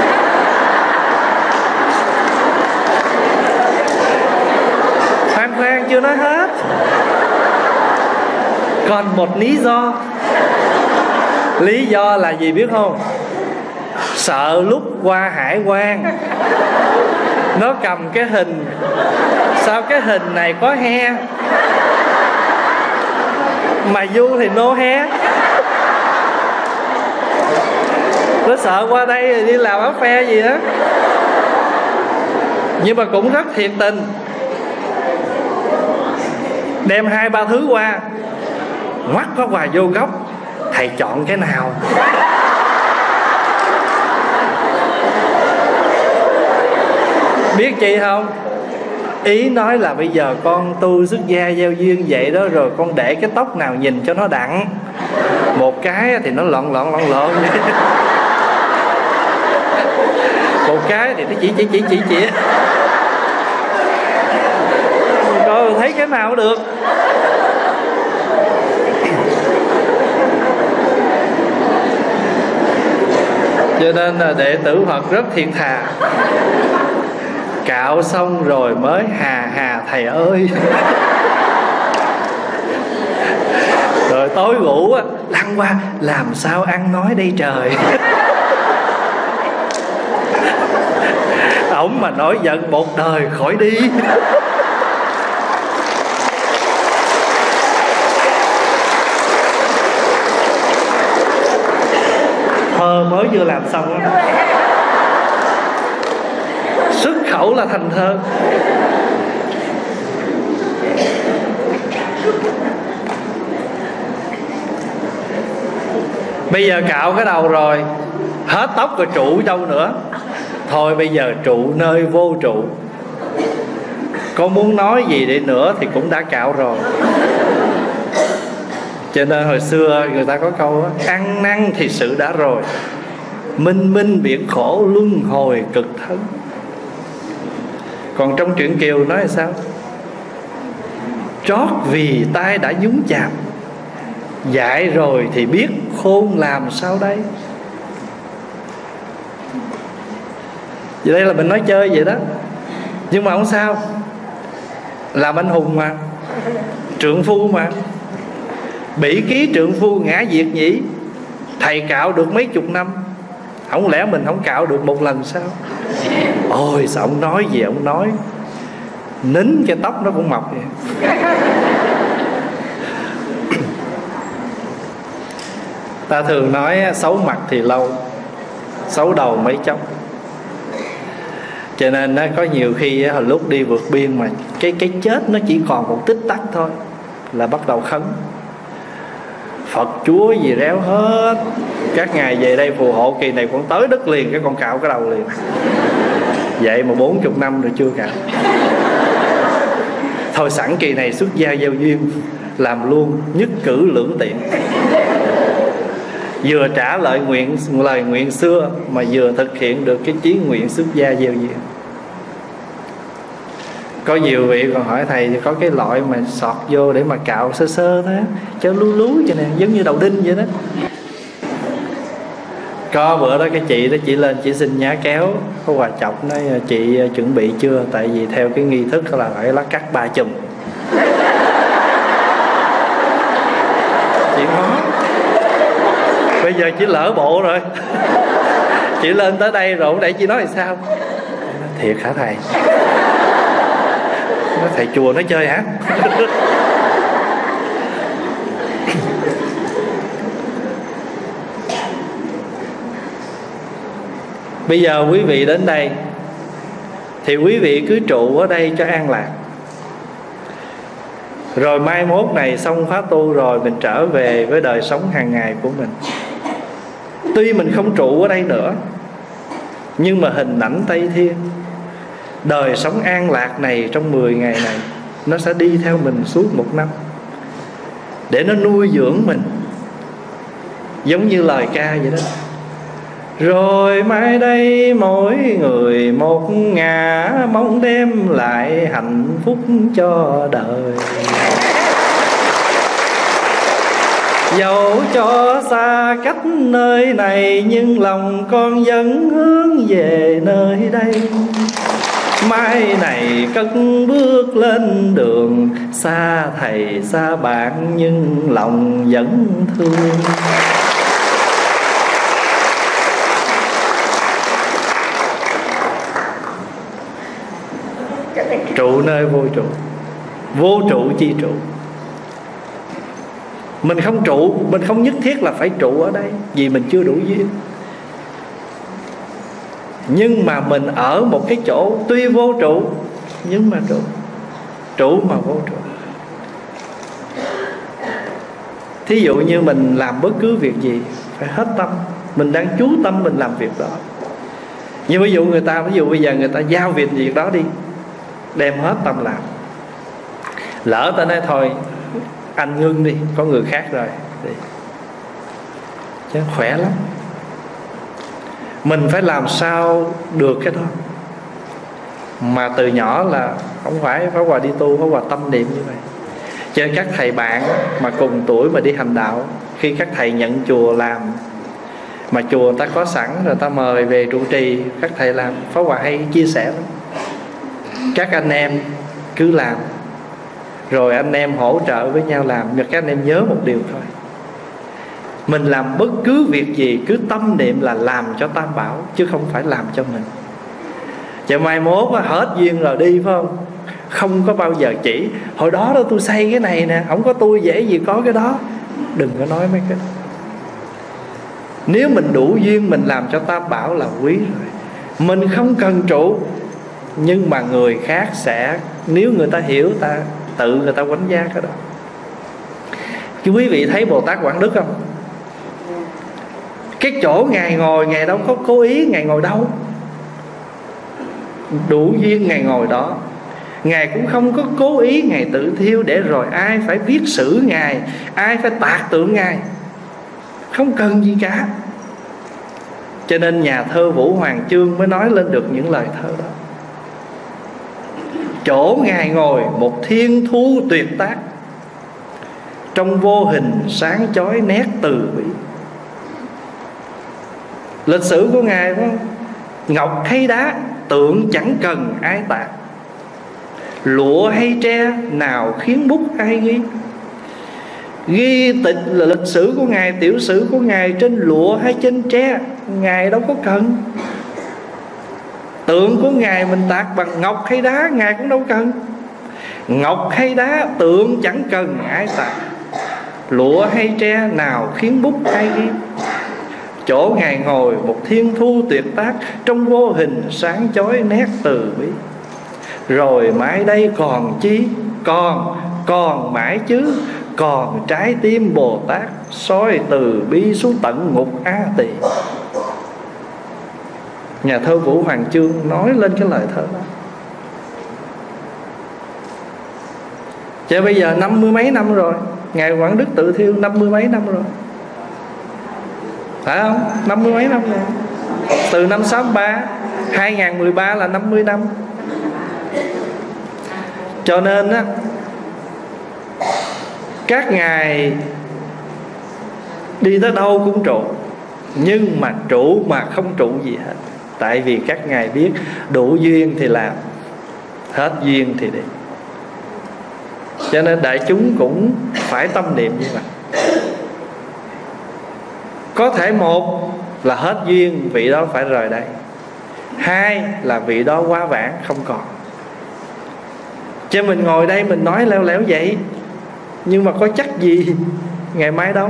[SPEAKER 1] Khoan khoan chưa nói hết. Còn một lý do. Lý do là gì biết không? Sợ lúc qua hải quan nó cầm cái hình, sao cái hình này có he mà du thì no he. Nó sợ qua đây đi làm áo phe gì đó. Nhưng mà cũng rất thiệt tình, đem hai ba thứ qua, ngoắt có quà vô góc, thầy chọn cái nào? Biết chi không? Ý nói là bây giờ con tu xuất gia gieo duyên vậy đó, rồi con để cái tóc nào nhìn cho nó đặng. Một cái thì nó lọn lọn lọn lọn vậy. Một cái thì nó chỉ chỉ chỉ chỉ chỉ. Coi thấy cái nào cũng được. Cho nên là đệ tử Phật rất thiện thà. Cạo xong rồi mới hà hà thầy ơi. Rồi tối ngủ á, lăn qua làm sao ăn nói đây trời. Ổng mà nổi giận một đời khỏi đi. Thơ mới vừa làm xong á, xuất khẩu là thành thơ. Bây giờ cạo cái đầu rồi, hết tóc rồi trụ đâu nữa. Thôi bây giờ trụ nơi vô trụ. Có muốn nói gì đi nữa thì cũng đã cạo rồi. Cho nên hồi xưa người ta có câu đó, ăn năn thì sự đã rồi, minh minh biển khổ luân hồi cực thân. Còn trong truyện Kiều nói là sao? Trót vì tai đã nhúng chạm, dạy rồi thì biết khôn làm sao đây. Vậy đây là mình nói chơi vậy đó. Nhưng mà không sao, làm anh hùng mà, trượng phu mà. Bỉ ký trượng phu ngã diệt nhỉ. Thầy cạo được mấy chục năm, không lẽ mình không cạo được một lần sao? Ôi sao ông nói gì ông nói, nín cái tóc nó cũng mọc vậy. Ta thường nói xấu mặt thì lâu, xấu đầu mấy chốc. Cho nên có nhiều khi hồi lúc đi vượt biên mà cái cái chết nó chỉ còn một tích tắc thôi là bắt đầu khấn Phật Chúa gì réo hết. Các ngài về đây phù hộ kỳ này con tới đất liền, cái con cạo cái đầu liền. Vậy mà bốn chục năm rồi chưa cạo. Thôi sẵn kỳ này xuất gia gieo duyên, làm luôn, nhất cử lưỡng tiện. Vừa trả lời nguyện lời nguyện xưa mà vừa thực hiện được cái chí nguyện xuất gia gieo duyên. Có nhiều vị còn hỏi thầy thì có cái loại mà sọt vô để mà cạo sơ sơ thôi, cho lú lú vậy nè, giống như đầu đinh vậy đó. Có bữa đó cái chị đó chị lên chị xin nhá kéo, có Hòa Chọc nói chị chuẩn bị chưa, tại vì theo cái nghi thức là phải lá cắt ba chùm. Chị khó, bây giờ chị lỡ bộ rồi. Chị lên tới đây rồi để chị nói thì sao? Thiệt hả thầy? Nói thầy chùa nói chơi hả? Bây giờ quý vị đến đây thì quý vị cứ trụ ở đây cho an lạc. Rồi mai mốt này xong khóa tu rồi mình trở về với đời sống hàng ngày của mình. Tuy mình không trụ ở đây nữa, nhưng mà hình ảnh Tây Thiên, đời sống an lạc này trong mười ngày này, nó sẽ đi theo mình suốt một năm, để nó nuôi dưỡng mình. Giống như lời ca vậy đó. Rồi mai đây mỗi người một ngả, mong đem lại hạnh phúc cho đời. Dẫu cho xa cách nơi này, nhưng lòng con vẫn hướng về nơi đây. Mai này cất bước lên đường, xa thầy xa bạn nhưng lòng vẫn thương. Trụ nơi vô trụ, vô trụ chi trụ. Mình không trụ, mình không nhất thiết là phải trụ ở đây, vì mình chưa đủ duyên. Nhưng mà mình ở một cái chỗ tuy vô trụ, nhưng mà trụ. Trụ mà vô trụ. Thí dụ như mình làm bất cứ việc gì phải hết tâm, mình đang chú tâm mình làm việc đó. Nhưng ví dụ người ta, ví dụ bây giờ người ta giao việc việc đó đi, đem hết tâm làm. Lỡ ta nói thôi anh ngưng đi, có người khác rồi đi, chứ khỏe lắm. Mình phải làm sao được cái đó. Mà từ nhỏ là không phải Pháp Hòa đi tu, Pháp Hòa tâm niệm như vậy. Cho nên các thầy bạn mà cùng tuổi mà đi hành đạo, khi các thầy nhận chùa làm, mà chùa ta có sẵn rồi ta mời về trụ trì, các thầy làm, Pháp Hòa hay chia sẻ lắm. Các anh em cứ làm, rồi anh em hỗ trợ với nhau làm. Nhưng các anh em nhớ một điều thôi, mình làm bất cứ việc gì cứ tâm niệm là làm cho Tam Bảo, chứ không phải làm cho mình. Chứ mai mốt hết duyên rồi đi phải không? Không có bao giờ chỉ hồi đó đó tôi xây cái này nè, không có tôi dễ gì có cái đó. Đừng có nói mấy cái đó. Nếu mình đủ duyên mình làm cho Tam Bảo là quý rồi. Mình không cần trụ, nhưng mà người khác sẽ, nếu người ta hiểu, ta tự người ta quánh giá cái đó. Chứ quý vị thấy Bồ Tát Quảng Đức không? Cái chỗ Ngài ngồi, Ngài đâu có cố ý Ngài ngồi đâu. Đủ duyên Ngài ngồi đó. Ngài cũng không có cố ý Ngài tự thiêu để rồi ai phải viết sử Ngài, ai phải tạc tượng Ngài. Không cần gì cả. Cho nên nhà thơ Vũ Hoàng Chương mới nói lên được những lời thơ đó. Chỗ Ngài ngồi một thiên thu tuyệt tác, trong vô hình sáng chói nét từ bi. Lịch sử của Ngài phải không? Ngọc hay đá tượng chẳng cần ai tạc, lụa hay tre nào khiến bút ai ghi. Ghi tịch là lịch sử của Ngài, tiểu sử của Ngài trên lụa hay trên tre, Ngài đâu có cần. Tượng của Ngài mình tạc bằng ngọc hay đá, Ngài cũng đâu cần. Ngọc hay đá tượng chẳng cần ai tạc, lụa hay tre nào khiến bút ai ghi. Chỗ Ngài ngồi một thiên thu tuyệt tác, trong vô hình sáng chói nét từ bi. Rồi mãi đây còn chi, còn, còn mãi chứ, còn trái tim Bồ Tát soi từ bi xuống tận ngục A Tỳ. Nhà thơ Vũ Hoàng Chương nói lên cái lời thơ đó. Chứ bây giờ năm mươi mấy năm rồi, Ngài Quảng Đức tự thiêu năm mươi mấy năm rồi, phải không? Năm mươi mấy năm rồi. Từ năm sáu ba, hai nghìn mười ba là năm mươi năm. Cho nên á, các ngài đi tới đâu cũng trụ, nhưng mà trụ mà không trụ gì hết. Tại vì các ngài biết đủ duyên thì làm, hết duyên thì đi. Cho nên đại chúng cũng phải tâm niệm như vậy. Có thể một là hết duyên, vị đó phải rời đây. Hai là vị đó quá vãng không còn. Cho mình ngồi đây mình nói leo lẻo vậy, nhưng mà có chắc gì ngày mai đâu.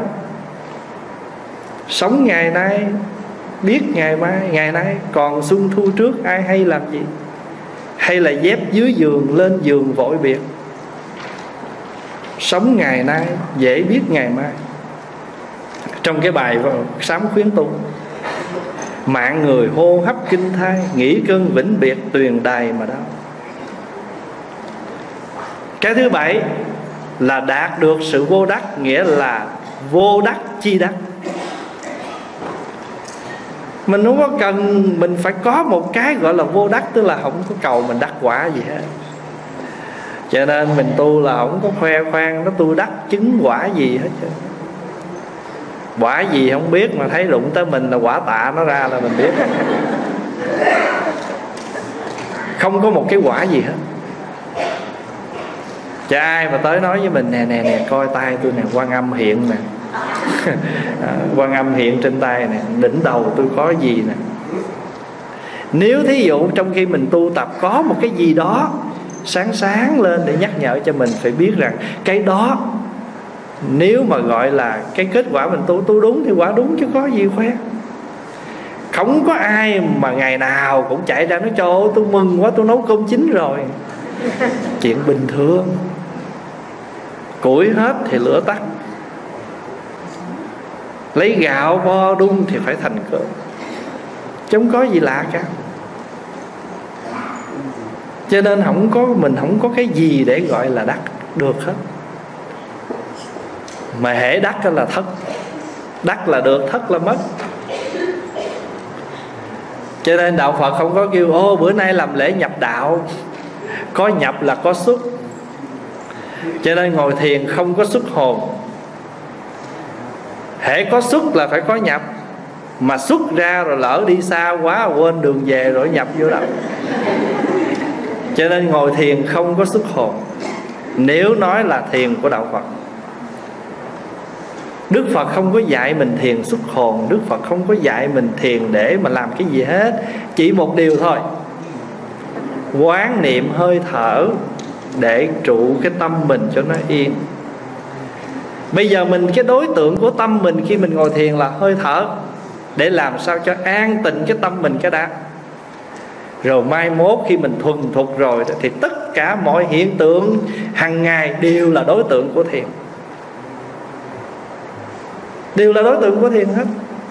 [SPEAKER 1] Sống ngày nay biết ngày mai, ngày nay còn xuân thu trước ai hay làm gì. Hay là dép dưới giường lên giường vội biệt. Sống ngày nay dễ biết ngày mai. Trong cái bài sám khuyến tu, mạng người hô hấp kinh thai, nghĩ cơn vĩnh biệt tuyền đài mà đau. Cái thứ bảy là đạt được sự vô đắc, nghĩa là vô đắc chi đắc. Mình không có cần mình phải có một cái gọi là vô đắc, tức là không có cầu mình đắc quả gì hết. Cho nên mình tu là không có khoe khoang nó tu đắc chứng quả gì hết trơn. Quả gì không biết, mà thấy đụng tới mình là quả tạ nó ra là mình biết. Không có một cái quả gì hết. Cho ai mà tới nói với mình nè nè nè, coi tay tôi nè, Quan Âm hiện nè, Quan Âm hiện trên tay nè, đỉnh đầu tôi có gì nè. Nếu thí dụ trong khi mình tu tập có một cái gì đó sáng sáng lên để nhắc nhở cho mình phải biết rằng cái đó, nếu mà gọi là cái kết quả mình tu tu đúng thì quả đúng, chứ có gì khoe. Không có ai mà ngày nào cũng chạy ra nói trời ơi tôi mừng quá, tôi nấu cơm chín rồi. Chuyện bình thường. Củi hết thì lửa tắt, lấy gạo vo đun thì phải thành cơm, chứ không có gì lạ cả. Cho nên không có, mình không có cái gì để gọi là đắc được hết. Mà hễ đắc là thất. Đắc là được, thất là mất. Cho nên đạo Phật không có kêu ô bữa nay làm lễ nhập đạo. Có nhập là có xuất. Cho nên ngồi thiền không có xuất hồn. Hễ có xuất là phải có nhập. Mà xuất ra rồi lỡ đi xa quá, quên đường về rồi nhập vô đâu. Cho nên ngồi thiền không có xuất hồn, nếu nói là thiền của đạo Phật. Đức Phật không có dạy mình thiền xuất hồn. Đức Phật không có dạy mình thiền để mà làm cái gì hết. Chỉ một điều thôi, quán niệm hơi thở để trụ cái tâm mình cho nó yên. Bây giờ mình, cái đối tượng của tâm mình khi mình ngồi thiền là hơi thở, để làm sao cho an tịnh cái tâm mình cái đã. Rồi mai mốt khi mình thuần thục rồi thì tất cả mọi hiện tượng hàng ngày đều là đối tượng của thiền. Đều là đối tượng của thiền hết.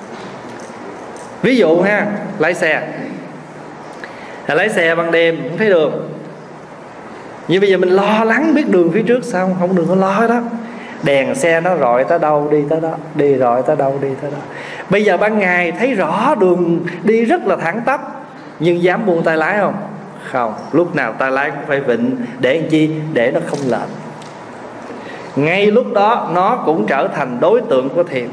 [SPEAKER 1] Ví dụ ha, lái xe, lái xe ban đêm không thấy đường. Nhưng bây giờ mình lo lắng biết đường phía trước sao, không đừng có lo đó. Đèn xe nó rọi tới đâu đi tới đó, đi rọi tới đâu đi tới đó. Bây giờ ban ngày thấy rõ đường đi rất là thẳng tắp, nhưng dám buông tay lái không? Không. Lúc nào tay lái cũng phải vịn. Để làm chi? Để nó không lệch. Ngay lúc đó nó cũng trở thành đối tượng của thiền.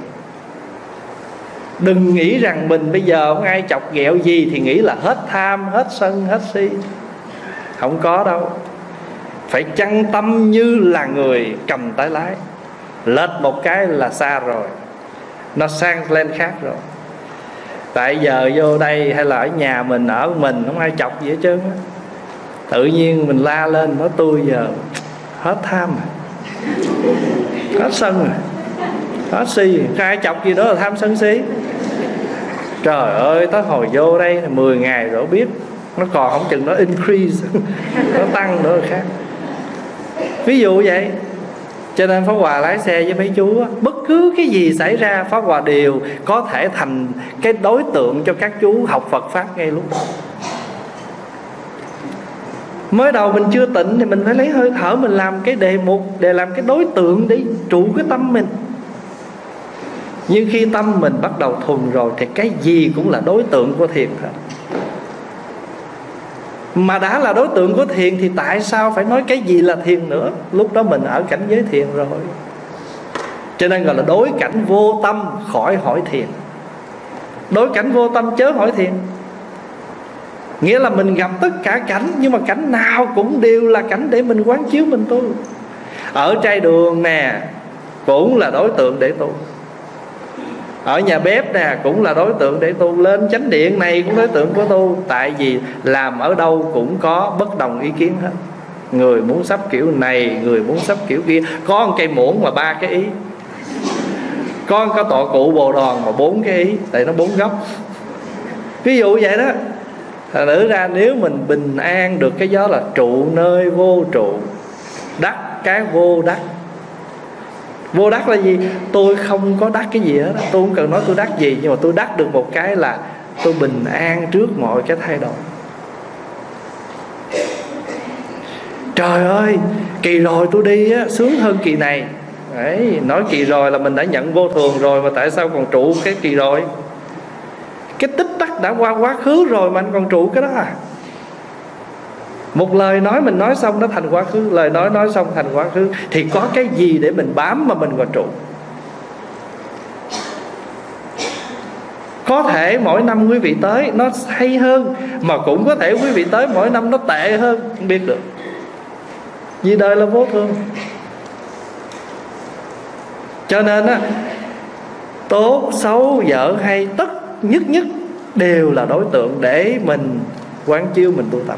[SPEAKER 1] Đừng nghĩ rằng mình bây giờ không ai chọc ghẹo gì thì nghĩ là hết tham, hết sân, hết si. Không có đâu. Phải chăng tâm như là người cầm tay lái. Lệch một cái là xa rồi, nó sang lên khác rồi. Tại giờ vô đây hay là ở nhà mình, ở mình không ai chọc gì hết trơn á. Tự nhiên mình la lên nói tôi giờ hết tham rồi, hết sân rồi, hết si. Không ai chọc gì đó là tham sân si. Trời ơi, tới hồi vô đây mười ngày rồi biết. Nó còn không chừng nó increase, nó tăng nữa là khác. Ví dụ vậy. Cho nên Pháp Hòa lái xe với mấy chú á, bất cứ cái gì xảy ra Pháp Hòa đều có thể thành cái đối tượng cho các chú học Phật Pháp ngay lúc đó. Mới đầu mình chưa tịnh thì mình phải lấy hơi thở mình làm cái đề mục, để làm cái đối tượng để trụ cái tâm mình. Nhưng khi tâm mình bắt đầu thuần rồi thì cái gì cũng là đối tượng của thiền hết. Mà đã là đối tượng của thiền thì tại sao phải nói cái gì là thiền nữa? Lúc đó mình ở cảnh giới thiền rồi. Cho nên gọi là đối cảnh vô tâm khỏi hỏi thiền. Đối cảnh vô tâm chớ hỏi thiền. Nghĩa là mình gặp tất cả cảnh, nhưng mà cảnh nào cũng đều là cảnh để mình quán chiếu mình tu. Ở trai đường nè cũng là đối tượng để tu. Ở nhà bếp nè cũng là đối tượng để tu. Lên chánh điện này cũng đối tượng của tu. Tại vì làm ở đâu cũng có bất đồng ý kiến hết. Người muốn sắp kiểu này, người muốn sắp kiểu kia. Có một cây muỗng mà ba cái ý, có một cái tọa cụ bồ đoàn mà bốn cái ý. Tại nó bốn góc. Ví dụ vậy đó. Thật nữ ra nếu mình bình an được cái gió là trụ nơi vô trụ, đắc cái vô đắc. Vô đắc là gì? Tôi không có đắc cái gì hết. Tôi không cần nói tôi đắc gì, nhưng mà tôi đắc được một cái là tôi bình an trước mọi cái thay đổi. Trời ơi, kỳ rồi tôi đi á, sướng hơn kỳ này. Đấy, nói kỳ rồi là mình đã nhận vô thường rồi, mà tại sao còn trụ cái kỳ rồi? Cái tích tắc đã qua quá khứ rồi mà anh còn trụ cái đó à? Một lời nói mình nói xong nó thành quá khứ, lời nói nói xong thành quá khứ. Thì có cái gì để mình bám mà mình còn trụ? Có thể mỗi năm quý vị tới nó hay hơn, mà cũng có thể quý vị tới mỗi năm nó tệ hơn, không biết được. Vì đời là vô thường. Cho nên á, tốt, xấu, dở hay, tất nhất nhất đều là đối tượng để mình quán chiếu, mình tu tập.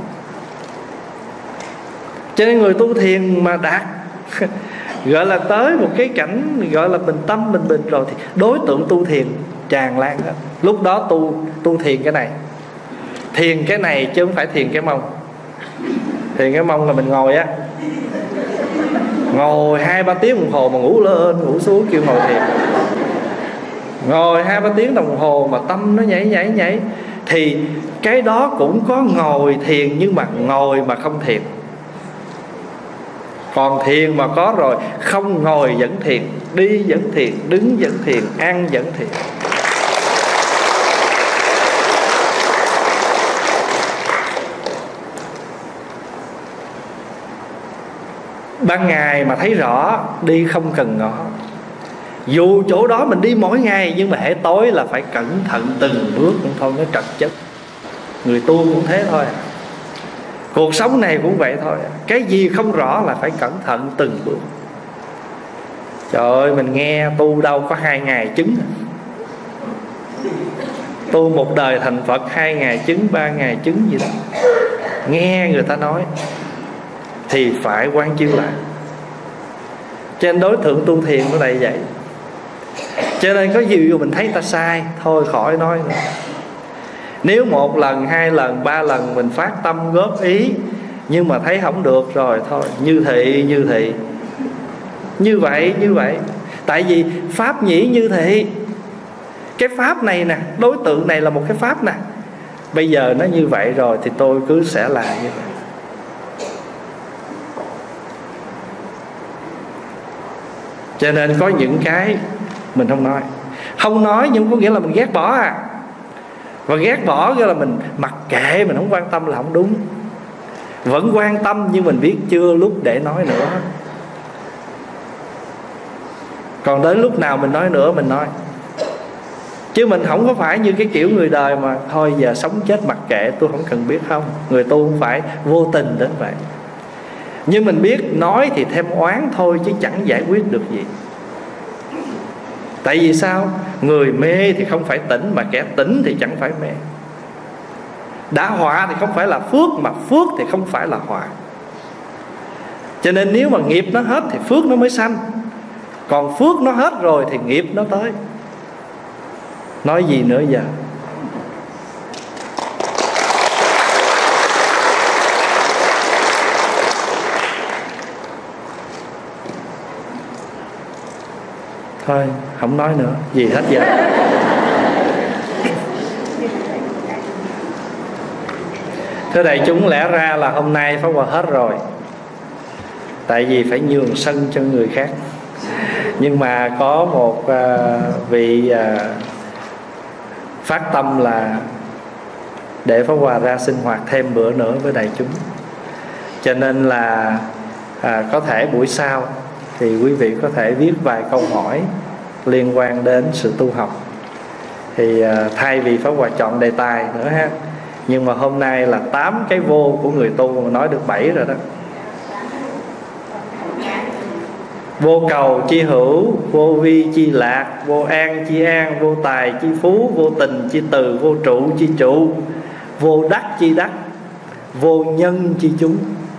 [SPEAKER 1] Cho nên người tu thiền mà đạt gọi là tới một cái cảnh gọi là mình tâm mình bình rồi, thì đối tượng tu thiền tràn lan hết. Lúc đó tu tu thiền cái này, thiền cái này chứ không phải thiền cái mông. Thiền cái mông là mình ngồi á, ngồi hai ba tiếng đồng hồ mà ngủ lên ngủ xuống kêu ngồi thiền. Ngồi hai ba tiếng đồng hồ mà tâm nó nhảy nhảy nhảy, thì cái đó cũng có ngồi thiền, nhưng mà ngồi mà không thiền. Còn thiền mà có rồi, không ngồi vẫn thiền, đi vẫn thiền, đứng vẫn thiền, ăn vẫn thiền. Ban ngày mà thấy rõ, đi không cần ngó. Dù chỗ đó mình đi mỗi ngày, nhưng mà hễ tối là phải cẩn thận từng bước, cũng thôi nó trật chất. Người tu cũng thế thôi. Cuộc sống này cũng vậy thôi. Cái gì không rõ là phải cẩn thận từng bước. Trời ơi, mình nghe tu đâu có hai ngày chứng. Tu một đời thành Phật, hai ngày chứng, ba ngày chứng gì đó. Nghe người ta nói thì phải quán chiếu lại. Cho nên đối tượng tu thiền nó đây vậy. Cho nên có gì mình thấy ta sai, thôi khỏi nói nữa. Nếu một lần, hai lần, ba lần mình phát tâm góp ý, nhưng mà thấy không được rồi, thôi như thị, như thị. Như vậy, như vậy. Tại vì pháp nhĩ như thị. Cái pháp này nè, đối tượng này là một cái pháp nè. Bây giờ nó như vậy rồi thì tôi cứ sẽ làm như vậy. Cho nên có những cái mình không nói. Không nói nhưng có nghĩa là mình ghét bỏ à. Và ghét bỏ nghĩa là mình mặc kệ, mình không quan tâm là không đúng. Vẫn quan tâm nhưng mình biết chưa lúc để nói nữa. Còn đến lúc nào mình nói nữa mình nói. Chứ mình không có phải như cái kiểu người đời mà thôi giờ sống chết mặc kệ, tôi không cần biết. Không, người tu không phải vô tình đến vậy. Nhưng mình biết nói thì thêm oán thôi, chứ chẳng giải quyết được gì. Tại vì sao? Người mê thì không phải tỉnh, mà kẻ tỉnh thì chẳng phải mê. Đã họa thì không phải là phước, mà phước thì không phải là họa. Cho nên nếu mà nghiệp nó hết thì phước nó mới sanh. Còn phước nó hết rồi thì nghiệp nó tới. Nói gì nữa giờ? Thôi không nói nữa, gì hết giờ. Thưa đại chúng, lẽ ra là hôm nay Pháp Hòa hết rồi. Tại vì phải nhường sân cho người khác. Nhưng mà có một uh, vị uh, phát tâm là để Pháp Hòa ra sinh hoạt thêm bữa nữa với đại chúng. Cho nên là à, có thể buổi sau thì quý vị có thể viết vài câu hỏi liên quan đến sự tu học. Thì à, thay vì Pháp Hòa chọn đề tài nữa ha, nhưng mà hôm nay là tám cái vô của người tu mà nói được bảy rồi đó. Vô cầu chi hữu, vô vi chi lạc, vô an chi an, vô tài chi phú, vô tình chi từ, vô trụ chi trụ, vô đắc chi đắc, vô nhân chi chúng.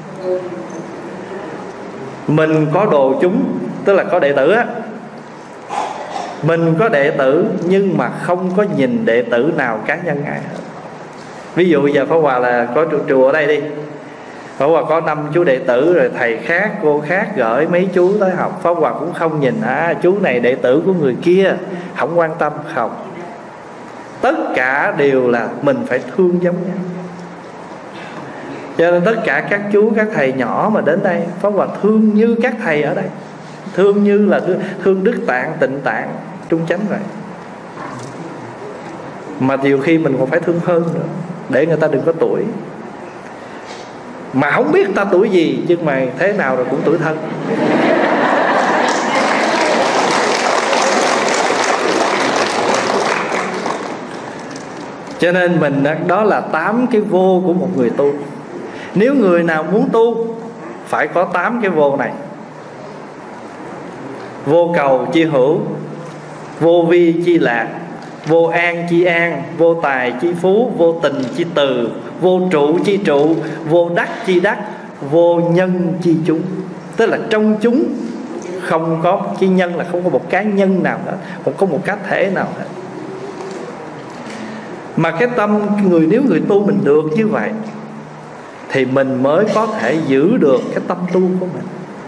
[SPEAKER 1] Mình có đồ chúng, tức là có đệ tử á. Mình có đệ tử nhưng mà không có nhìn đệ tử nào cá nhân ai hết. Ví dụ giờ Pháp Hòa là có chùa, chùa ở đây đi, Pháp Hòa có năm chú đệ tử, rồi thầy khác, cô khác gửi mấy chú tới học, Pháp Hòa cũng không nhìn à, chú này đệ tử của người kia, không quan tâm. Không, tất cả đều là mình phải thương giống nhau. Cho nên tất cả các chú, các thầy nhỏ mà đến đây, Pháp Hòa thương như các thầy ở đây, thương như là thương Đức Tạng, Tịnh Tạng, Trung Chánh vậy. Mà nhiều khi mình còn phải thương hơn nữa, để người ta đừng có tuổi. Mà không biết ta tuổi gì, nhưng mà thế nào rồi cũng tuổi thân. Cho nên mình đó là tám cái vô của một người tu. Nếu người nào muốn tu phải có tám cái vô này. Vô cầu chi hữu, vô vi chi lạc, vô an chi an, vô tài chi phú, vô tình chi từ, vô trụ chi trụ, vô đắc chi đắc, vô nhân chi chúng. Tức là trong chúng không có chi nhân, là không có một cá nhân nào hết, không có một cá thể nào hết. Mà cái tâm người, nếu người tu mình được như vậy thì mình mới có thể giữ được cái tâm tu của mình.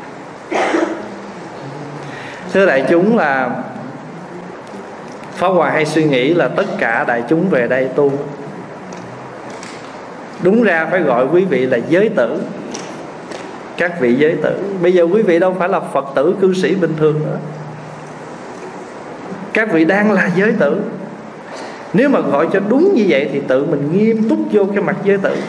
[SPEAKER 1] Thưa đại chúng, là Pháp Hòa hay suy nghĩ là tất cả đại chúng về đây tu, đúng ra phải gọi quý vị là giới tử. Các vị giới tử, bây giờ quý vị đâu phải là Phật tử cư sĩ bình thường nữa, các vị đang là giới tử. Nếu mà gọi cho đúng như vậy thì tự mình nghiêm túc vô cái mặt giới tử.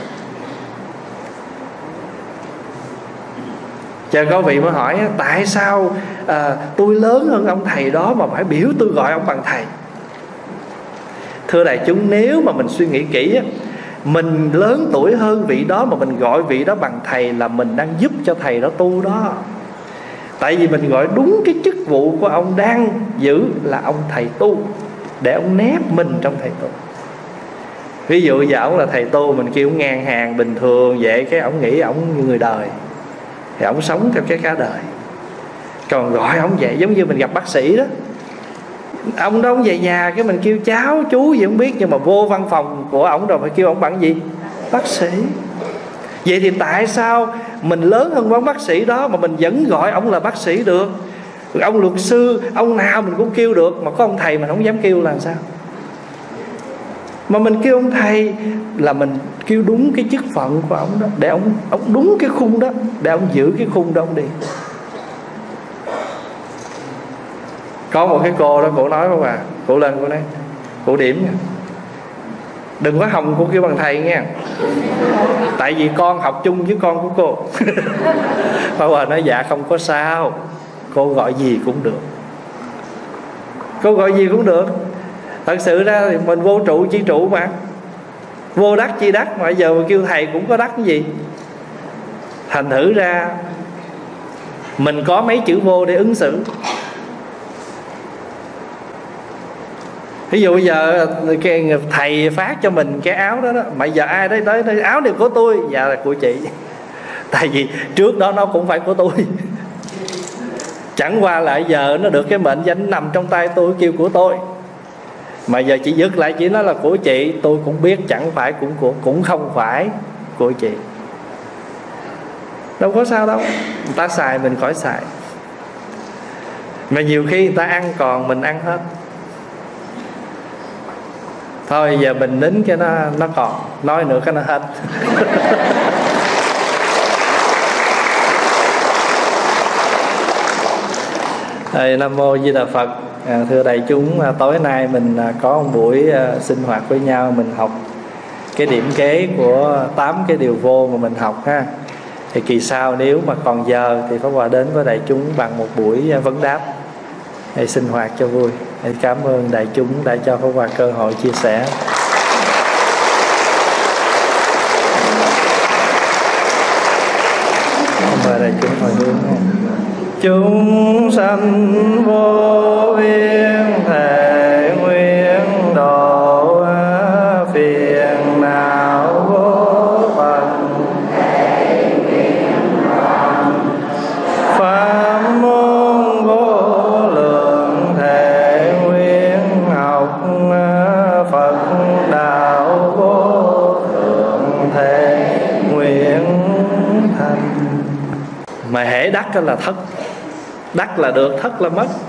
[SPEAKER 1] Chờ có vị mới hỏi tại sao à, tôi lớn hơn ông thầy đó mà phải biểu tôi gọi ông bằng thầy. Thưa đại chúng, nếu mà mình suy nghĩ kỹ, mình lớn tuổi hơn vị đó mà mình gọi vị đó bằng thầy là mình đang giúp cho thầy đó tu đó. Tại vì mình gọi đúng cái chức vụ của ông đang giữ là ông thầy tu, để ông nép mình trong thầy tu. Ví dụ giờ ông là thầy tu, mình kêu ông ngang hàng bình thường vậy, cái ông nghĩ ông như người đời thì ông sống theo cái cả đời. Còn gọi ông vậy giống như mình gặp bác sĩ đó, ông đó ông về nhà cái mình kêu cháu chú gì không biết, nhưng mà vô văn phòng của ông rồi phải kêu ông bằng gì? Bác sĩ. Vậy thì tại sao mình lớn hơn quán bác sĩ đó mà mình vẫn gọi ông là bác sĩ được? Ông luật sư, ông nào mình cũng kêu được, mà có ông thầy mình không dám kêu là làm sao? Mà mình kêu ông thầy là mình kêu đúng cái chức phận của ông đó, để ông, ông đúng cái khung đó, để ông giữ cái khung đó ông đi. Có một cái cô đó, cô nói không à, cô lên cô nói, cô điểm nha, đừng có hòng cô kêu bằng thầy nha, tại vì con học chung với con của cô. Pháp Hòa nói dạ không có sao, cô gọi gì cũng được, cô gọi gì cũng được. Thật sự ra thì mình vô trụ chi trụ mà, vô đắc chi đắc, mà giờ mà kêu thầy cũng có đắc cái gì. Thành thử ra mình có mấy chữ vô để ứng xử. Ví dụ bây giờ cái thầy phát cho mình cái áo đó, đó mà giờ ai đấy tới, tới áo này của tôi, dạ là của chị. Tại vì trước đó nó cũng phải của tôi. Chẳng qua lại giờ nó được cái mệnh danh nằm trong tay tôi, kêu của tôi. Mà giờ chị dứt lại chỉ nói là của chị, tôi cũng biết chẳng phải cũng của, cũng không phải của chị. Đâu có sao đâu, người ta xài mình khỏi xài. Mà nhiều khi người ta ăn còn mình ăn hết. Thôi giờ mình nín cái nó nó còn, nói nữa cái nó hết. Thầy Nam Mô Di Đà Phật. À, thưa đại chúng, tối nay mình có một buổi sinh hoạt với nhau, mình học cái điểm kế của tám cái điều vô mà mình học ha. Thì kỳ sau nếu mà còn giờ thì Pháp Hòa đến với đại chúng bằng một buổi vấn đáp hay sinh hoạt cho vui. Hãy cảm ơn đại chúng đã cho Pháp Hòa cơ hội chia sẻ. Mời đại chúng hồi hướng. Chúng sanh vô biên thể nguyên độ phiền não vô phần pháp môn vô lượng thể nguyên học Phật đạo vô thượng thể nguyện thành. Mà hễ đắc là thất, đắc là được, thất là mất.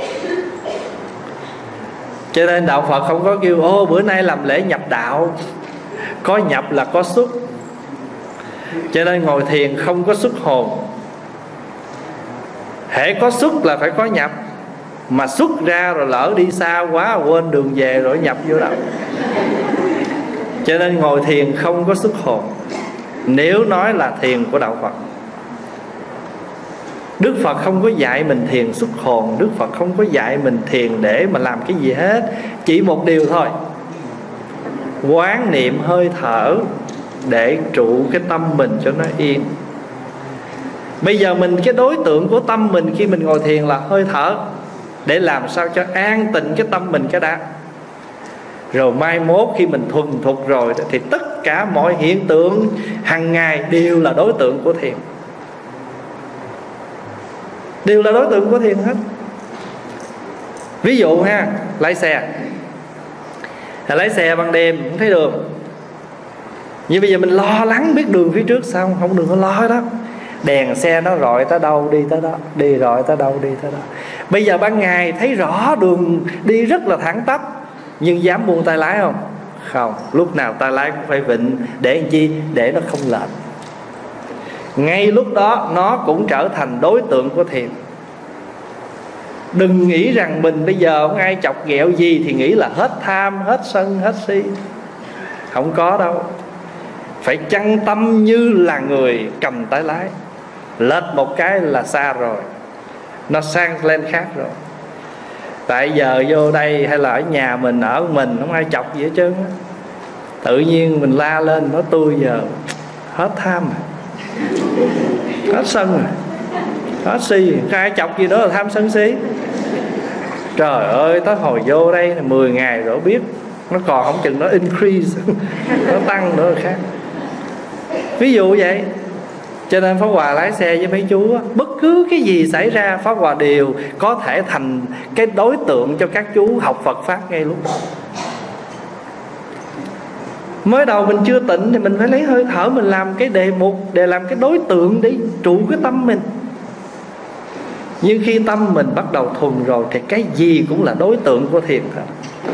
[SPEAKER 1] Cho nên đạo Phật không có kêu ô bữa nay làm lễ nhập đạo, có nhập là có xuất. Cho nên ngồi thiền không có xuất hồn. Hễ có xuất là phải có nhập. Mà xuất ra rồi lỡ đi xa quá quên đường về rồi nhập vô đâu. Cho nên ngồi thiền không có xuất hồn, nếu nói là thiền của đạo Phật. Đức Phật không có dạy mình thiền xuất hồn. Đức Phật không có dạy mình thiền để mà làm cái gì hết. Chỉ một điều thôi, quán niệm hơi thở để trụ cái tâm mình cho nó yên. Bây giờ mình, cái đối tượng của tâm mình khi mình ngồi thiền là hơi thở, để làm sao cho an tịnh cái tâm mình cái đã. Rồi mai mốt khi mình thuần thục rồi thì tất cả mọi hiện tượng hàng ngày đều là đối tượng của thiền, đều là đối tượng của thiền hết. Ví dụ ha, lái xe, lái xe ban đêm không thấy đường, nhưng bây giờ mình lo lắng biết đường phía trước sao. Không, đừng có lo đó. Đèn xe nó rọi tới đâu đi tới đó, đi rọi tới đâu đi tới đó. Bây giờ ban ngày thấy rõ đường đi rất là thẳng tắp, nhưng dám buông tay lái không? Không, lúc nào tay lái cũng phải vịnh. Để làm chi? Để nó không lệch. Ngay lúc đó nó cũng trở thành đối tượng của thiền. Đừng nghĩ rằng mình bây giờ không ai chọc ghẹo gì thì nghĩ là hết tham, hết sân, hết si. Không có đâu. Phải chăng tâm như là người cầm tay lái, lệch một cái là xa rồi, nó sang lên khác rồi. Tại giờ vô đây hay là ở nhà mình, ở mình không ai chọc gì hết trơn á. Tự nhiên mình la lên nói tôi giờ hết tham rồi, hết sân rồi, hết si. Ai chọc gì đó là tham sân si. Trời ơi, tới hồi vô đây mười ngày rồi biết, nó còn không chừng nó increase nó tăng nữa là khác. Ví dụ vậy. Cho nên Pháp Hòa lái xe với mấy chú, bất cứ cái gì xảy ra Pháp Hòa đều có thể thành cái đối tượng cho các chú học Phật Pháp ngay lúc đó. Mới đầu mình chưa tịnh thì mình phải lấy hơi thở mình làm cái đề mục, để làm cái đối tượng để trụ cái tâm mình. Nhưng khi tâm mình bắt đầu thuần rồi thì cái gì cũng là đối tượng của thiền thôi.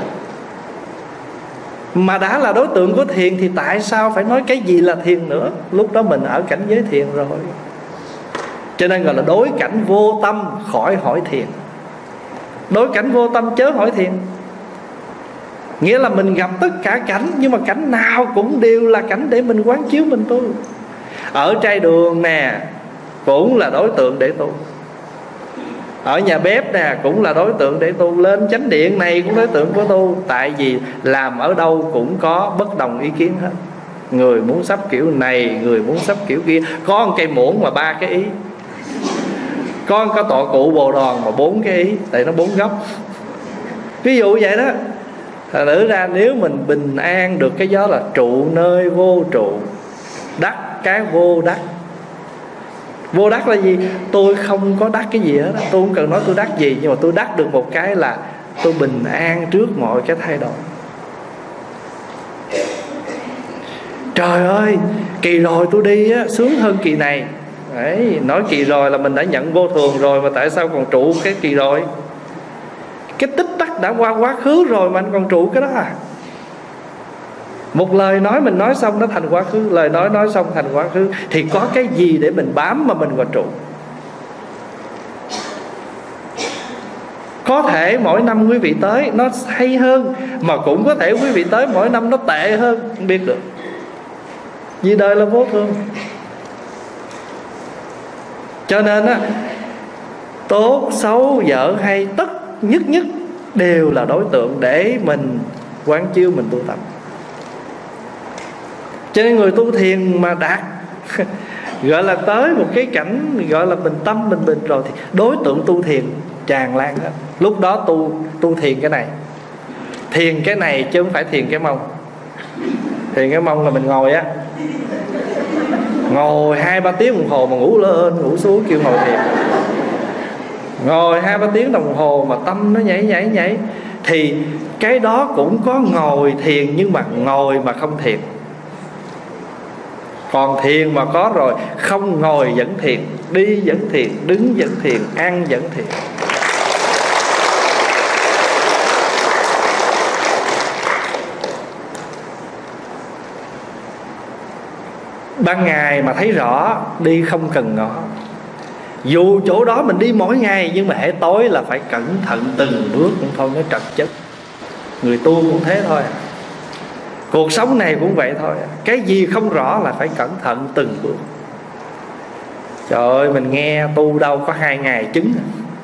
[SPEAKER 1] Mà đã là đối tượng của thiền thì tại sao phải nói cái gì là thiền nữa? Lúc đó mình ở cảnh giới thiền rồi. Cho nên gọi là đối cảnh vô tâm khỏi hỏi thiền. Đối cảnh vô tâm chớ hỏi thiền. Nghĩa là mình gặp tất cả cảnh, nhưng mà cảnh nào cũng đều là cảnh để mình quán chiếu mình tu. Ở trai đường nè cũng là đối tượng để tu. Ở nhà bếp nè cũng là đối tượng để tu. Lên chánh điện này cũng đối tượng của tu. Tại vì làm ở đâu cũng có bất đồng ý kiến hết. Người muốn sắp kiểu này, người muốn sắp kiểu kia. Có một cây muỗng mà ba cái ý, có một cái tọa cụ bồ đòn mà bốn cái ý. Tại nó bốn góc. Ví dụ vậy đó. Thật nữ ra nếu mình bình an được cái gió là trụ nơi vô trụ, đắc cái vô đắc. Vô đắc là gì? Tôi không có đắc cái gì hết. Tôi không cần nói tôi đắc gì, nhưng mà tôi đắc được một cái là tôi bình an trước mọi cái thay đổi. Trời ơi, kỳ rồi tôi đi á, sướng hơn kỳ này. Đấy, nói kỳ rồi là mình đã nhận vô thường rồi, mà tại sao còn trụ cái kỳ rồi? Cái tích tắc đã qua quá khứ rồi mà anh còn trụ cái đó à? Một lời nói mình nói xong nó thành quá khứ, lời nói nói xong thành quá khứ. Thì có cái gì để mình bám mà mình còn trụ? Có thể mỗi năm quý vị tới nó hay hơn, mà cũng có thể quý vị tới mỗi năm nó tệ hơn, không biết được. Vì đời là vô thường. Cho nên á, tốt xấu vợ hay tất nhất nhất đều là đối tượng để mình quán chiếu, mình tu tập. Cho nên người tu thiền mà đạt gọi là tới một cái cảnh gọi là bình tâm bình bình rồi, thì đối tượng tu thiền tràn lan hết. Lúc đó tu tu thiền cái này, thiền cái này chứ không phải thiền cái mông. Thiền cái mông là mình ngồi á, ngồi hai ba tiếng đồng hồ mà ngủ lên ngủ xuống kêu ngồi thiền. Ngồi hai ba tiếng đồng hồ mà tâm nó nhảy nhảy nhảy, thì cái đó cũng có ngồi thiền, nhưng mà ngồi mà không thiền. Còn thiền mà có rồi, không ngồi vẫn thiền, đi vẫn thiền, đứng vẫn thiền, ăn vẫn thiền. Ban ngày mà thấy rõ, đi không cần ngó. Dù chỗ đó mình đi mỗi ngày, nhưng mà hễ tối là phải cẩn thận từng bước, cũng thôi nó trật chất. Người tu cũng thế thôi, cuộc sống này cũng vậy thôi. Cái gì không rõ là phải cẩn thận từng bước. Trời ơi, mình nghe tu đâu có hai ngày chứng.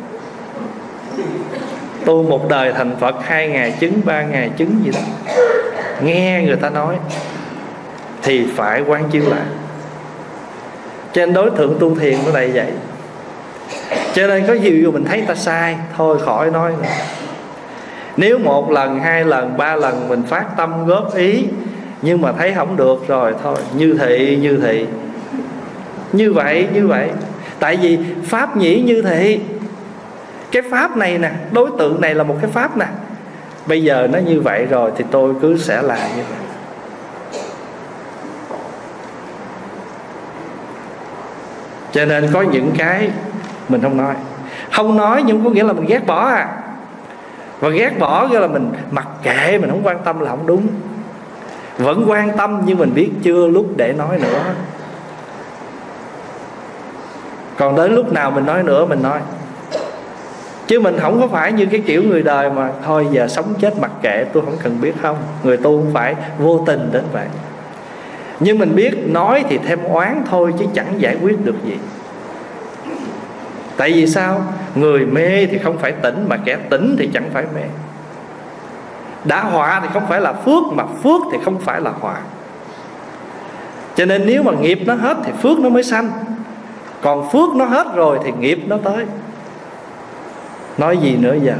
[SPEAKER 1] Tu một đời thành Phật, hai ngày chứng, ba ngày chứng gì đó. Nghe người ta nói thì phải quán chiếu lại. Cho nên đối tượng tu thiền nó lại vậy. Cho nên có gì mình thấy ta sai, thôi khỏi nói nữa. Nếu một lần, hai lần, ba lần mình phát tâm góp ý, nhưng mà thấy không được rồi, thôi như thị, như thị. Như vậy, như vậy. Tại vì pháp nhĩ như thị. Cái pháp này nè, đối tượng này là một cái pháp nè. Bây giờ nó như vậy rồi thì tôi cứ sẽ làm như vậy. Cho nên có những cái mình không nói. Không nói nhưng có nghĩa là mình ghét bỏ à. Và ghét bỏ nghĩa là mình mặc kệ, mình không quan tâm là không đúng. Vẫn quan tâm nhưng mình biết chưa lúc để nói nữa. Còn đến lúc nào mình nói nữa mình nói. Chứ mình không có phải như cái kiểu người đời mà thôi giờ sống chết mặc kệ, tôi không cần biết. Không, người tu không phải vô tình đến vậy. Nhưng mình biết nói thì thêm oán thôi, chứ chẳng giải quyết được gì. Tại vì sao? Người mê thì không phải tỉnh, mà kẻ tỉnh thì chẳng phải mê. Đã họa thì không phải là phước, mà phước thì không phải là họa. Cho nên nếu mà nghiệp nó hết thì phước nó mới sanh. Còn phước nó hết rồi thì nghiệp nó tới. Nói gì nữa giờ?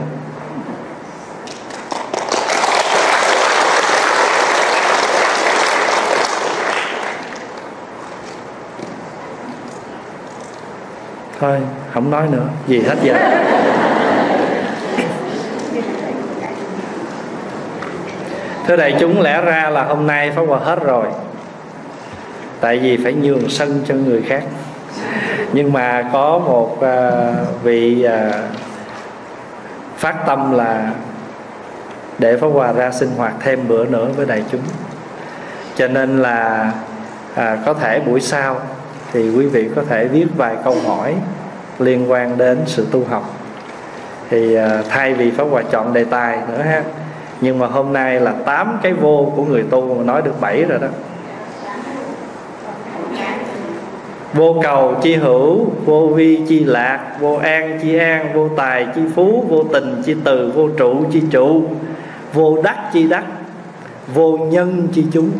[SPEAKER 1] Thôi không nói nữa, gì hết giờ. Thưa đại chúng, lẽ ra là hôm nay Pháp Hòa hết rồi. Tại vì phải nhường sân cho người khác. Nhưng mà có một uh, vị uh, phát tâm là để Pháp Hòa ra sinh hoạt thêm bữa nữa với đại chúng. Cho nên là à, có thể buổi sau thì quý vị có thể viết vài câu hỏi liên quan đến sự tu học. Thì à, thay vì Pháp Hòa chọn đề tài nữa ha. Nhưng mà hôm nay là tám cái vô của người tu mà nói được bảy rồi đó. Vô cầu chi hữu, vô vi chi lạc, vô an chi an, vô tài chi phú, vô tình chi từ, vô trụ chi trụ, vô đắc chi đắc, vô nhân chi chúng.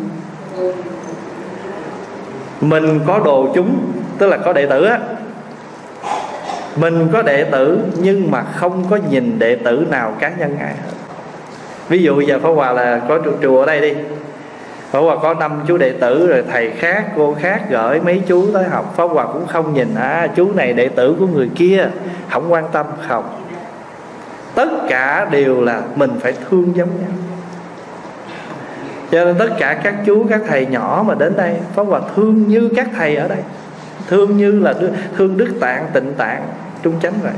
[SPEAKER 1] Mình có đồ chúng, tức là có đệ tử á. Mình có đệ tử nhưng mà không có nhìn đệ tử nào cá nhân ai hết. Ví dụ giờ Pháp Hòa là có chùa ở đây đi, Pháp Hòa có năm chú đệ tử, rồi thầy khác, cô khác gửi mấy chú tới học. Pháp Hòa cũng không nhìn à chú này đệ tử của người kia, không quan tâm. Không, tất cả đều là mình phải thương giống nhau. Cho nên tất cả các chú, các thầy nhỏ mà đến đây, Pháp Hòa thương như các thầy ở đây, thương như là thương Đức Tạng, Tịnh Tạng, Trung Chánh vậy.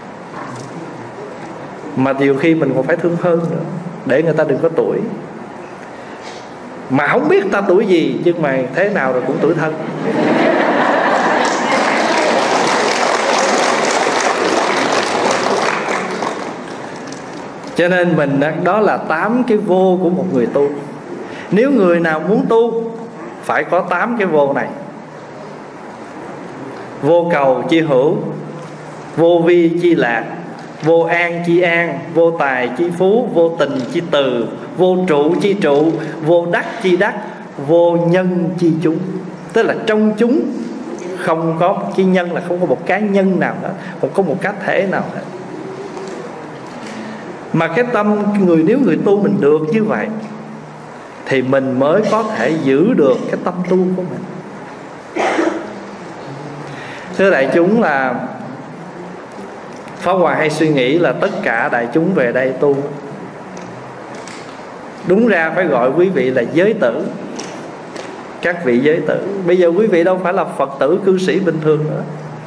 [SPEAKER 1] Mà nhiều khi mình còn phải thương hơn nữa, để người ta đừng có tuổi. Mà không biết ta tuổi gì, nhưng mà thế nào rồi cũng tuổi thân. Cho nên mình đó là tám cái vô của một người tu. Nếu người nào muốn tu phải có tám cái vô này. Vô cầu chi hữu, vô vi chi lạc, vô an chi an, vô tài chi phú, vô tình chi từ, vô trụ chi trụ, vô đắc chi đắc, vô nhân chi chúng. Tức là trong chúng không có chi nhân, là không có một cá nhân nào hết, không có một cá thể nào hết. Mà cái tâm người, nếu người tu mình được như vậy thì mình mới có thể giữ được cái tâm tu của mình. Thưa đại chúng, là Pháp Hòa hay suy nghĩ là tất cả đại chúng về đây tu, đúng ra phải gọi quý vị là giới tử, các vị giới tử. Bây giờ quý vị đâu phải là Phật tử cư sĩ bình thường nữa,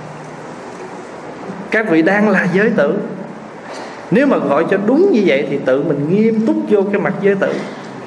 [SPEAKER 1] các vị đang là giới tử. Nếu mà gọi cho đúng như vậy thì tự mình nghiêm túc vô cái mặt giới tử.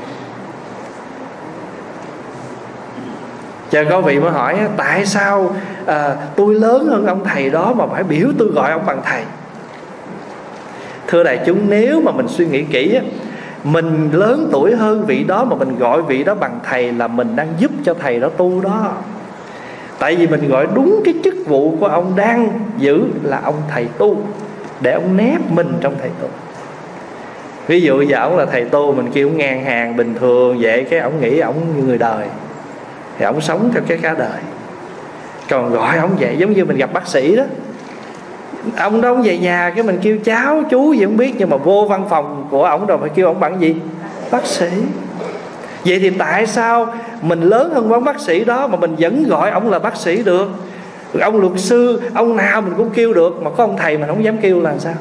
[SPEAKER 1] Chờ có vị mới hỏi tại sao à, tôi lớn hơn ông thầy đó mà phải biểu tôi gọi ông bằng thầy. Thưa đại chúng, nếu mà mình suy nghĩ kỹ, mình lớn tuổi hơn vị đó mà mình gọi vị đó bằng thầy là mình đang giúp cho thầy đó tu đó. Tại vì mình gọi đúng cái chức vụ của ông đang giữ là ông thầy tu, để ông nép mình trong thầy tu. Ví dụ giờ ông là thầy tu, mình kêu ông ngang hàng bình thường vậy, cái ông nghĩ ông như người đời thì ông sống theo cái cả đời. Còn gọi ông vậy giống như mình gặp bác sĩ đó, ông đó ông về nhà cái mình kêu cháu chú gì không biết, nhưng mà vô văn phòng của ông rồi phải kêu ông bằng gì? Bác sĩ. Vậy thì tại sao mình lớn hơn quán bác sĩ đó mà mình vẫn gọi ông là bác sĩ được? Ông luật sư, ông nào mình cũng kêu được, mà có ông thầy mình không dám kêu là sao?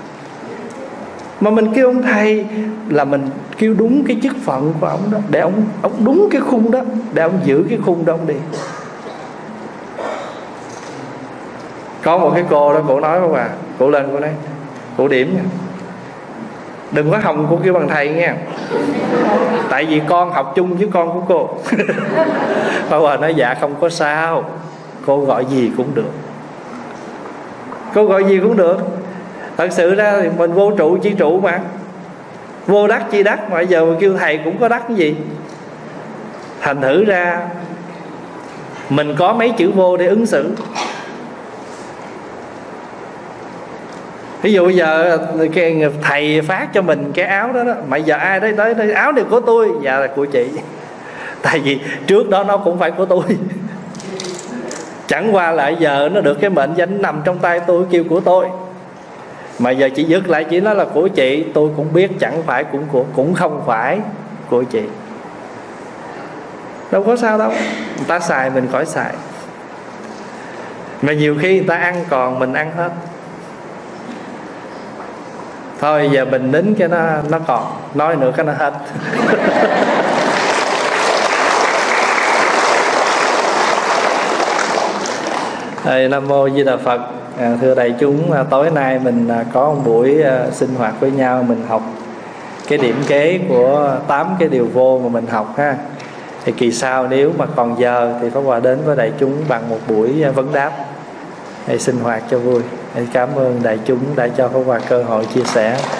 [SPEAKER 1] Mà mình kêu ông thầy là mình kêu đúng cái chức phận của ông đó, để ông, ông đúng cái khung đó, để ông giữ cái khung đó ông đi. Có một cái cô đó, cô nói không à, cô lên cô nói, cô điểm nha, đừng có hòng cô kêu bằng thầy nha, tại vì con học chung với con của cô. Bà Hòa nói dạ không có sao, cô gọi gì cũng được, cô gọi gì cũng được. Thật sự ra thì mình vô trụ chi trụ mà, vô đắc chi đắc, mà giờ mà kêu thầy cũng có đắc cái gì. Thành thử ra mình có mấy chữ vô để ứng xử. Ví dụ bây giờ thầy phát cho mình cái áo đó, đó mà giờ ai đấy tới, tới áo này của tôi, dạ là của chị. Tại vì trước đó nó cũng phải của tôi. Chẳng qua lại giờ nó được cái mệnh danh nằm trong tay tôi, kêu của tôi. Mà giờ chị dứt lại chỉ nói là của chị, tôi cũng biết chẳng phải cũng của, cũng không phải của chị. Đâu có sao đâu, người ta xài mình khỏi xài. Mà nhiều khi người ta ăn còn mình ăn hết. Thôi giờ mình nín cái nó nó còn, nói nữa cái nó hết. Thầy Nam Mô Di Đà Phật. À, thưa đại chúng, à, tối nay mình à, có một buổi à, sinh hoạt với nhau, mình học cái điểm kế của tám cái điều vô mà mình học ha. Thì kỳ sau nếu mà còn giờ thì Pháp Hòa đến với đại chúng bằng một buổi à, vấn đáp để sinh hoạt cho vui. Cảm ơn đại chúng đã cho Pháp Hòa cơ hội chia sẻ.